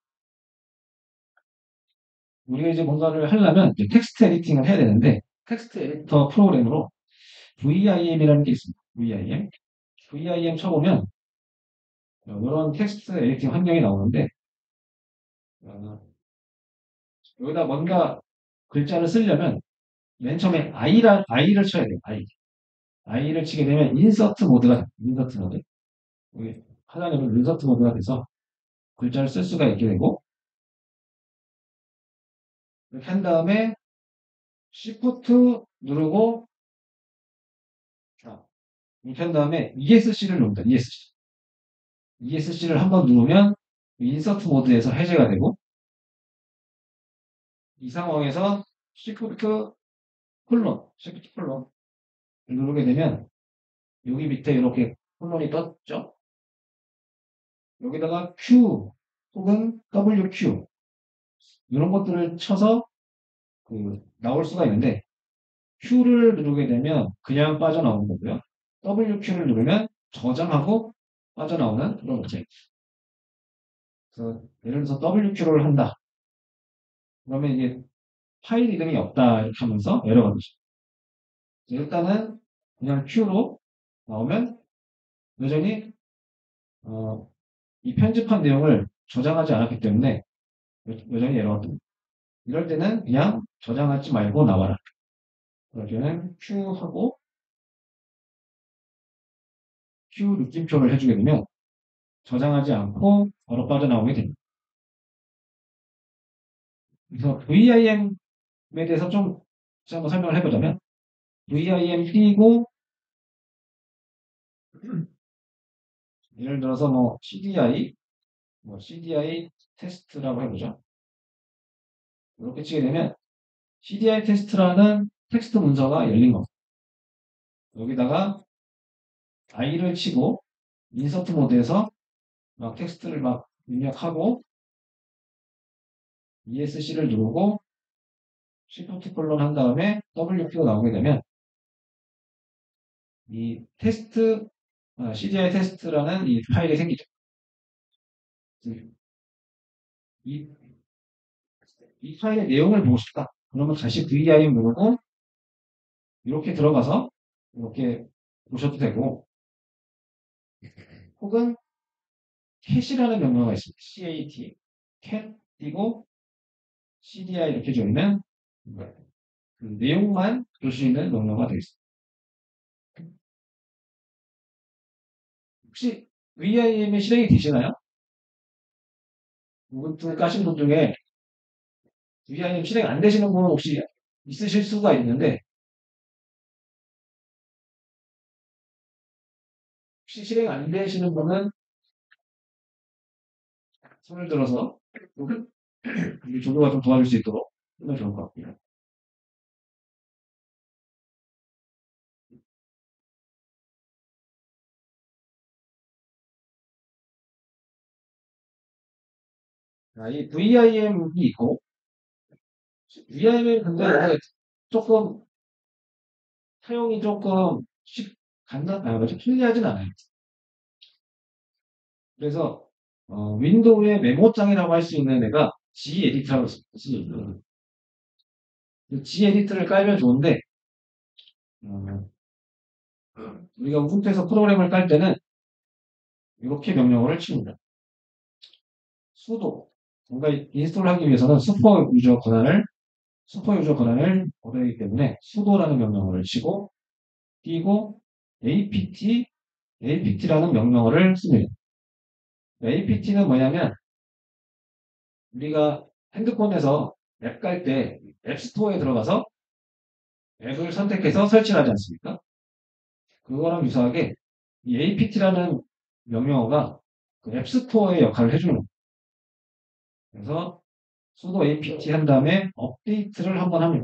우리가 이제 뭔가를 하려면 이제 텍스트 에디팅을 해야 되는데 텍스트 에디터 프로그램으로 브이아이엠이라는 게 있습니다. 브이아이엠. 브이아이엠 쳐보면 이런 텍스트 에디팅 환경이 나오는데 어, 여기다 뭔가 글자를 쓰려면 맨 처음에 I라, I를 쳐야 돼요. I. I를 치게 되면 인서트 모드가 돼요. 인서트 모드. 여기 하나님은 인서트 모드가 돼서 글자를 쓸 수가 있게 되고 이렇게 한 다음에 Shift 누르고 자, 이렇게 한 다음에 이에스씨를 누릅니다. 이에스씨. 이에스씨를 한번 누르면 인서트 모드에서 해제가 되고 이 상황에서 Shift 콜론, Shift 콜론 누르게 되면 여기 밑에 이렇게 콜론이 떴죠? 여기다가 Q 혹은 더블유큐 이런 것들을 쳐서 그 나올 수가 있는데 Q를 누르게 되면 그냥 빠져나오는 거고요. 더블유큐를 누르면 저장하고 빠져나오는 그런 문제. 그래서 예를 들어서 더블유큐를 한다. 그러면 이게 파일 이름이 없다 이렇게 하면서 에러가 되죠. 일단은 그냥 Q로 나오면 여전히 어, 이 편집한 내용을 저장하지 않았기 때문에 여전히 에러가 뜹니다. 이럴 때는 그냥 저장하지 말고 나와라. 그럴 때는 Q 하고 Q 느낌표를 해주게 되면 저장하지 않고 바로 빠져나오게 됩니다. 그래서 브이아이엠에 대해서 좀 한번 설명을 해보자면 브이아이엠 띄고 예를 들어서 뭐 씨디아이 뭐 씨디아이 테스트라고 해보죠. 이렇게 치게 되면 씨디아이 테스트라는 텍스트 문서가 열린 겁니다. 여기다가 I를 치고 인서트 모드에서 막 텍스트를 막 입력하고 이에스씨를 누르고 Shift 콜론 한 다음에 더블유피가 나오게 되면 이 테스트 아, 씨디아이 테스트라는 이 파일이 생기죠. 이, 이 파일의 내용을 보고 싶다. 그러면 다시 브이아이엠 누르고 이렇게 들어가서 이렇게 보셔도 되고 혹은 캣이라는 명령어가 있습니다. cat, cat 띄고 씨디아이 이렇게 조이면 그 내용만 볼 수 있는 명령어가 되겠습니다. 혹시 브이아이엠이 실행이 되시나요? 우분투 까신 분 중에 브이아이엠 실행 안 되시는 분은 혹시 있으실 수가 있는데 혹시 실행 안 되시는 분은 손을 들어서 우리 조교가 좀 도와줄 수 있도록 하면 좋을 것 같고요. 자, 이 브이아이엠이 있고 브이아이엠이 근데 조금 사용이 조금 쉽, 간단, 아, 뭐지? 편리하진 않아요. 그래서 어, 윈도우의 메모장이라고 할 수 있는 애가 G에디트라고 있습니다. G에디트를 깔면 좋은데 어, 우리가 우분투에서 프로그램을 깔 때는 이렇게 명령어를 칩니다. sudo 뭔가 인스톨하기 위해서는 슈퍼 유저 권한을 슈퍼 유저 권한을 얻어야 하기 때문에 sudo라는 명령어를 치고 띄고 apt apt라는 명령어를 씁니다. apt는 뭐냐면 우리가 핸드폰에서 앱 깔 때 앱스토어에 들어가서 앱을 선택해서 설치를 하지 않습니까? 그거랑 유사하게 이 apt라는 명령어가 그 앱스토어의 역할을 해주는 거예요. 그래서 sudo apt 한 다음에 업데이트를 한번 합니다.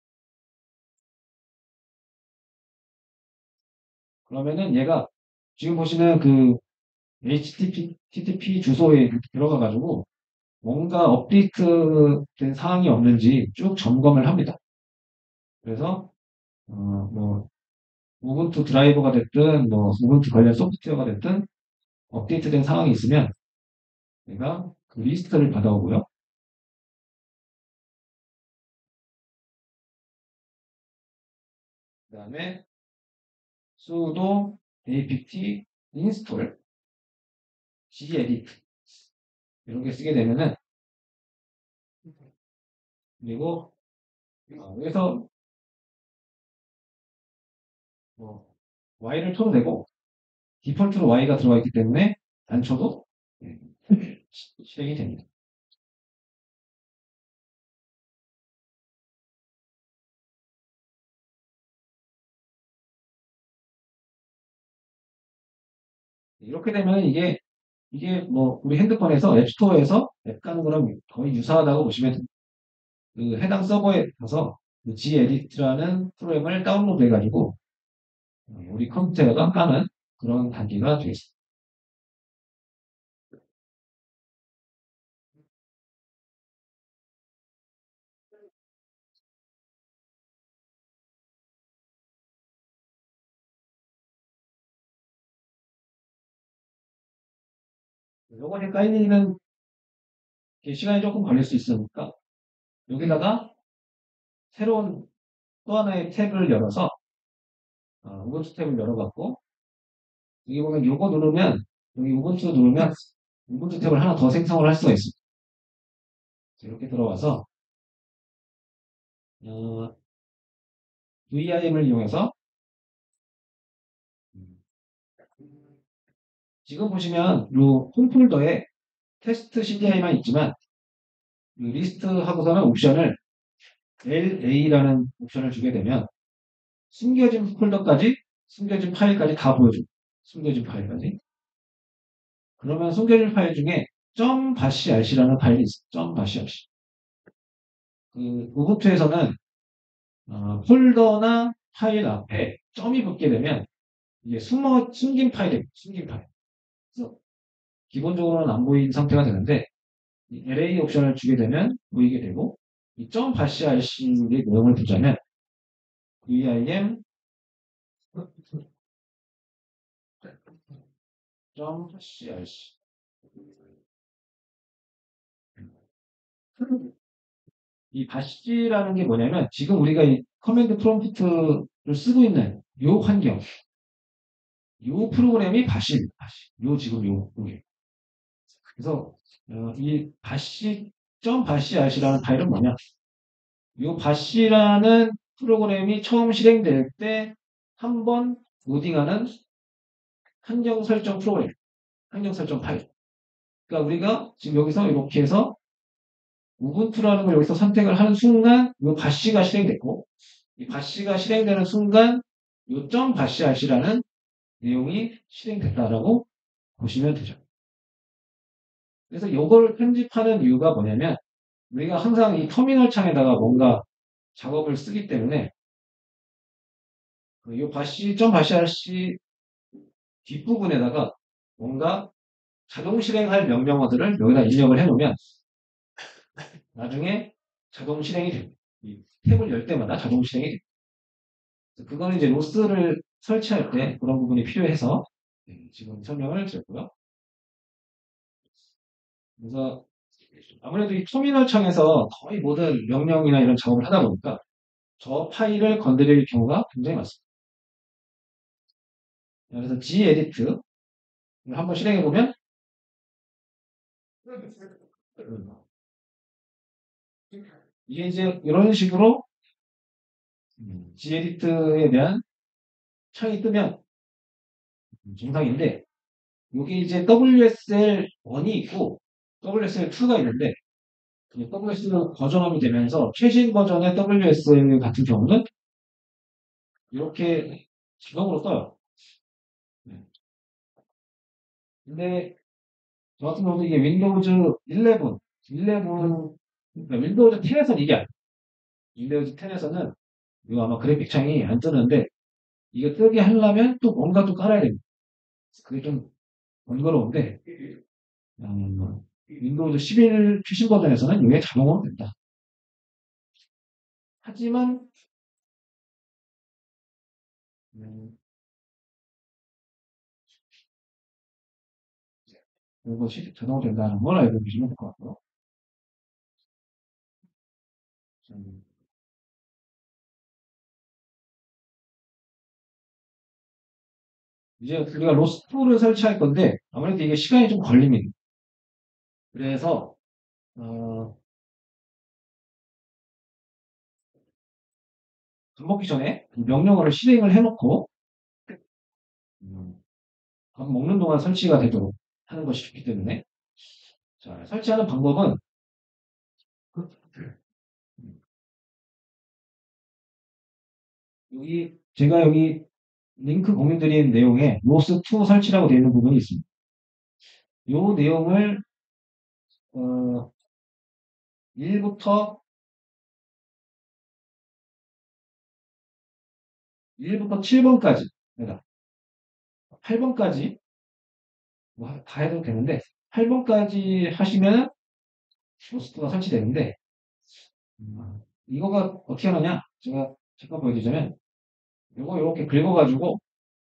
그러면은 얘가 지금 보시는 그 에이치티티피 주소에 들어가가지고 뭔가 업데이트된 사항이 없는지 쭉 점검을 합니다. 그래서 어, 뭐 우분투 드라이버가 됐든 뭐 우분투 관련 소프트웨어가 됐든 업데이트된 상황이 있으면 내가 그 리스트를 받아오고요. 그 다음에 sudo apt install gedit 이렇게 쓰게 되면은 그리고 어, 여기서 뭐 y를 쳐도 되고 디폴트로 y가 들어가 있기 때문에 안 쳐도 예, 실행이 됩니다. 이렇게 되면 이게 이게 뭐 우리 핸드폰에서 앱스토어에서 앱 가는 거랑 거의 유사하다고 보시면 됩니다. 그 해당 서버에 가서 그 gedit라는 프로그램을 다운로드 해가지고 우리 컴퓨터에다가 까는 그런 단계가 되겠습니다. 요번에 깔리는 시간이 조금 걸릴 수 있으니까 여기다가 새로운 또 하나의 탭을 열어서 어, 우분투 탭을 열어봤고 여기 보면 요거 누르면 여기 우분투 누르면 우분투 탭을 하나 더 생성을 할 수가 있습니다. 이렇게 들어와서 어, 브이아이엠을 이용해서 지금 보시면 요 홈폴더에 테스트 씨디아이만 있지만 리스트 하고서는 옵션을 엘에이라는 옵션을 주게 되면 숨겨진 폴더까지 숨겨진 파일까지 다 보여줍니다. 숨겨진 파일까지. 그러면 숨겨진 파일 중에 .bashrc라는 파일이 있어요. .bashrc. 그 우분투에서는 어, 폴더나 파일 앞에 점이 붙게 되면 이게 숨어 숨긴 파일입니다. 숨긴 파일. 그래서 기본적으로는 안 보이는 상태가 되는데 이 엘에이 옵션을 주게 되면 보이게 되고 이 .bashrc의 내용을 보자면 vim .crc 이 바시라는 게 뭐냐면 지금 우리가 이 커맨드 프롬프트를 쓰고 있는 요 환경 요 프로그램이 바시입니다. 바시. 요 지금 요 프로그램. 그래서 어, 이 바시 점 바시알씨라는 파일은 뭐냐? 요 바시라는 프로그램이 처음 실행될 때 한 번 로딩하는 환경 설정 프로그램, 환경 설정 파일. 그러니까 우리가 지금 여기서 이렇게 해서 우분투라는 걸 여기서 선택을 하는 순간 이 바시가 실행됐고 이 바시가 실행되는 순간 요점 바시알씨라는 내용이 실행됐다라고 보시면 되죠. 그래서 이걸 편집하는 이유가 뭐냐면 우리가 항상 이 터미널 창에다가 뭔가 작업을 쓰기 때문에 이 바시 점 바시알씨 뒷부분에다가 뭔가 자동 실행할 명령어들을 여기다 입력을 해놓으면 나중에 자동 실행이 됩니다. 이 탭을 열 때마다 자동 실행이 됩니다. 그거는 이제 로스를 설치할 때 그런 부분이 필요해서 지금 설명을 드렸고요. 그래서 아무래도 이 터미널 창에서 거의 모든 명령이나 이런 작업을 하다 보니까 저 파일을 건드릴 경우가 굉장히 많습니다. 그래서 gedit를 한번 실행해 보면 이게 이제 이런 식으로 G에디트에 대한 창이 뜨면 정상인데, 이게 이제 더블유에스엘 원이 있고 더블유에스엘 투가 있는데, 더블유에스엘 버전업이 되면서 최신 버전의 더블유에스엘 같은 경우는 이렇게 자동으로 떠요. 근데 저 같은 경우는 이게 윈도우즈 일레븐, 일레븐, 그러니까 윈도우즈 텐에서는 이게 아니에요. 윈도우즈 텐에서는 이거 아마 그래픽 창이 안 뜨는데, 이거 뜨게 하려면 또 뭔가 또 깔아야 됩니다. 그게 좀 번거로운데, 음, 윈도우즈 십일 최신 버전에서는 이게 자동으로 된다. 하지만 음, 이것이 자동으로 된다는 걸 알고 계시면 될 것 같고요. 음, 이제 우리가 로스트를 설치할 건데 아무래도 이게 시간이 좀 걸립니다. 그래서 어, 밥 먹기 전에 명령어를 실행을 해놓고 음, 밥 먹는 동안 설치가 되도록 하는 것이 좋기 때문에, 자, 설치하는 방법은 여기 제가 여기 링크 공유드린 내용에 로스 투 설치라고 되어 있는 부분이 있습니다. 이 내용을 어, 일부터 일부터 칠 번까지, 그러니까 팔 번까지 뭐 다 해도 되는데 팔 번까지 하시면 로스트가 설치되는데, 음, 이거가 어떻게 하느냐, 제가 잠깐 보여드리자면 이거 이렇게 긁어가지고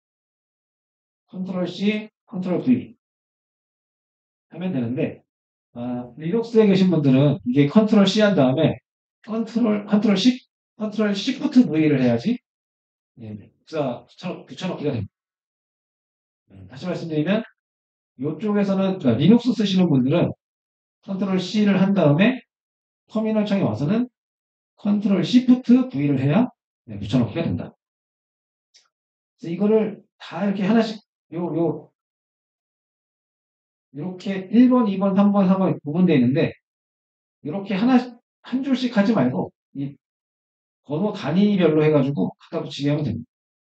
컨트롤 C, 컨트롤 V 하면 되는데, 아, 리눅스에 계신 분들은 이게 컨트롤 C 한 다음에 컨트롤 컨트롤 C, 컨트롤 Shift V를 해야지 예, 복사 붙여, 붙여넣기가 됩니다. 음, 다시 말씀드리면 이쪽에서는, 그러니까 리눅스 쓰시는 분들은 컨트롤 C를 한 다음에 터미널 창에 와서는 컨트롤 Shift V를 해야 네, 붙여넣기가 된다. 그래서 이거를 다 이렇게 하나씩 요, 요, 이렇게 일 번, 이 번, 삼 번, 사 번 구분되어 있는데, 이렇게 하나, 한 줄씩 하지 말고 이 번호 단위별로 해가지고 갖다 붙이게 하면 됩니다.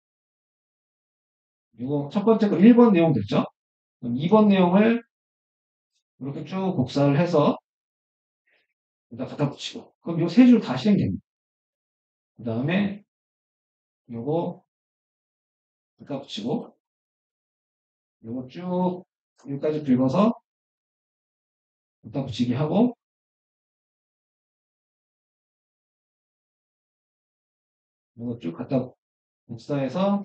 이거 첫 번째 거 일 번 내용 됐죠? 그럼 이 번 내용을 이렇게 쭉 복사를 해서 여기다 갖다 붙이고, 그럼 요 세 줄 다 실행됩니다. 그 다음에 요거 갖다 붙이고, 요거 쭉 여기까지 긁어서 갖다 붙이기 하고, 요거 쭉 갖다 복사해서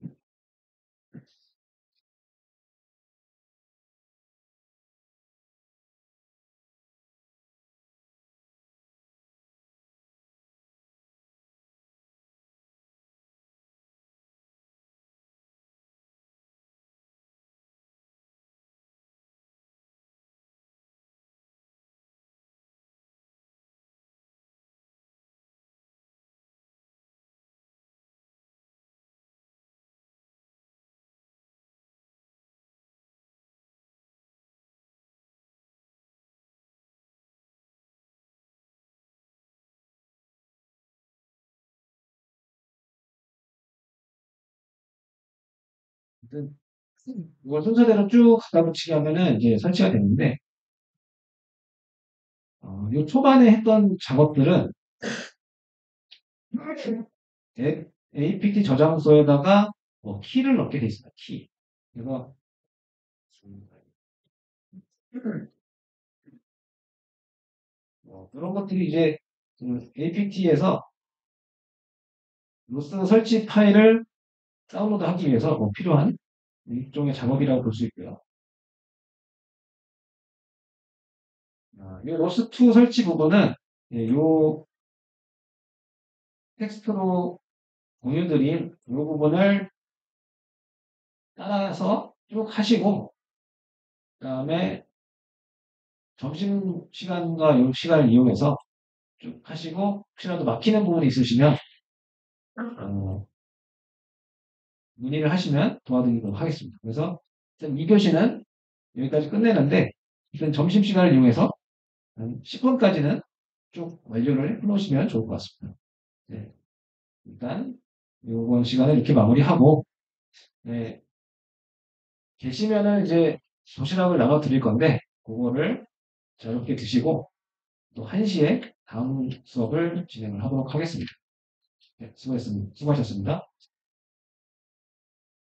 이걸 순서대로 쭉 갖다 붙이게 하면은 이제 설치가 되는데, 어, 요 초반에 했던 작업들은 에이피티 저장소에다가 뭐 키를 넣게 돼 있습니다. 키. 그래서 어, 이런 것들이 이제 에이피티에서 로스 설치 파일을 다운로드 하기 위해서 뭐 필요한 일종의 작업이라고 볼 수 있고요. 아, 이 로스 투 설치 부분은 예, 요 텍스트로 공유드린 이 부분을 따라서 쭉 하시고, 그 다음에 점심 시간과 요 시간을 이용해서 쭉 하시고 혹시라도 막히는 부분이 있으시면 어, 문의를 하시면 도와드리도록 하겠습니다. 그래서 일단 이 교시는 여기까지 끝내는데 일단 점심시간을 이용해서 한 십 분까지는 쭉 완료를 해놓으시면 좋을 것 같습니다. 네, 일단 이번 시간을 이렇게 마무리하고 네, 계시면은 이제 도시락을 나눠 드릴 건데 그거를 자유롭게 드시고 또 한 시에 다음 수업을 진행을 하도록 하겠습니다. 네, 수고했습니다. 수고하셨습니다.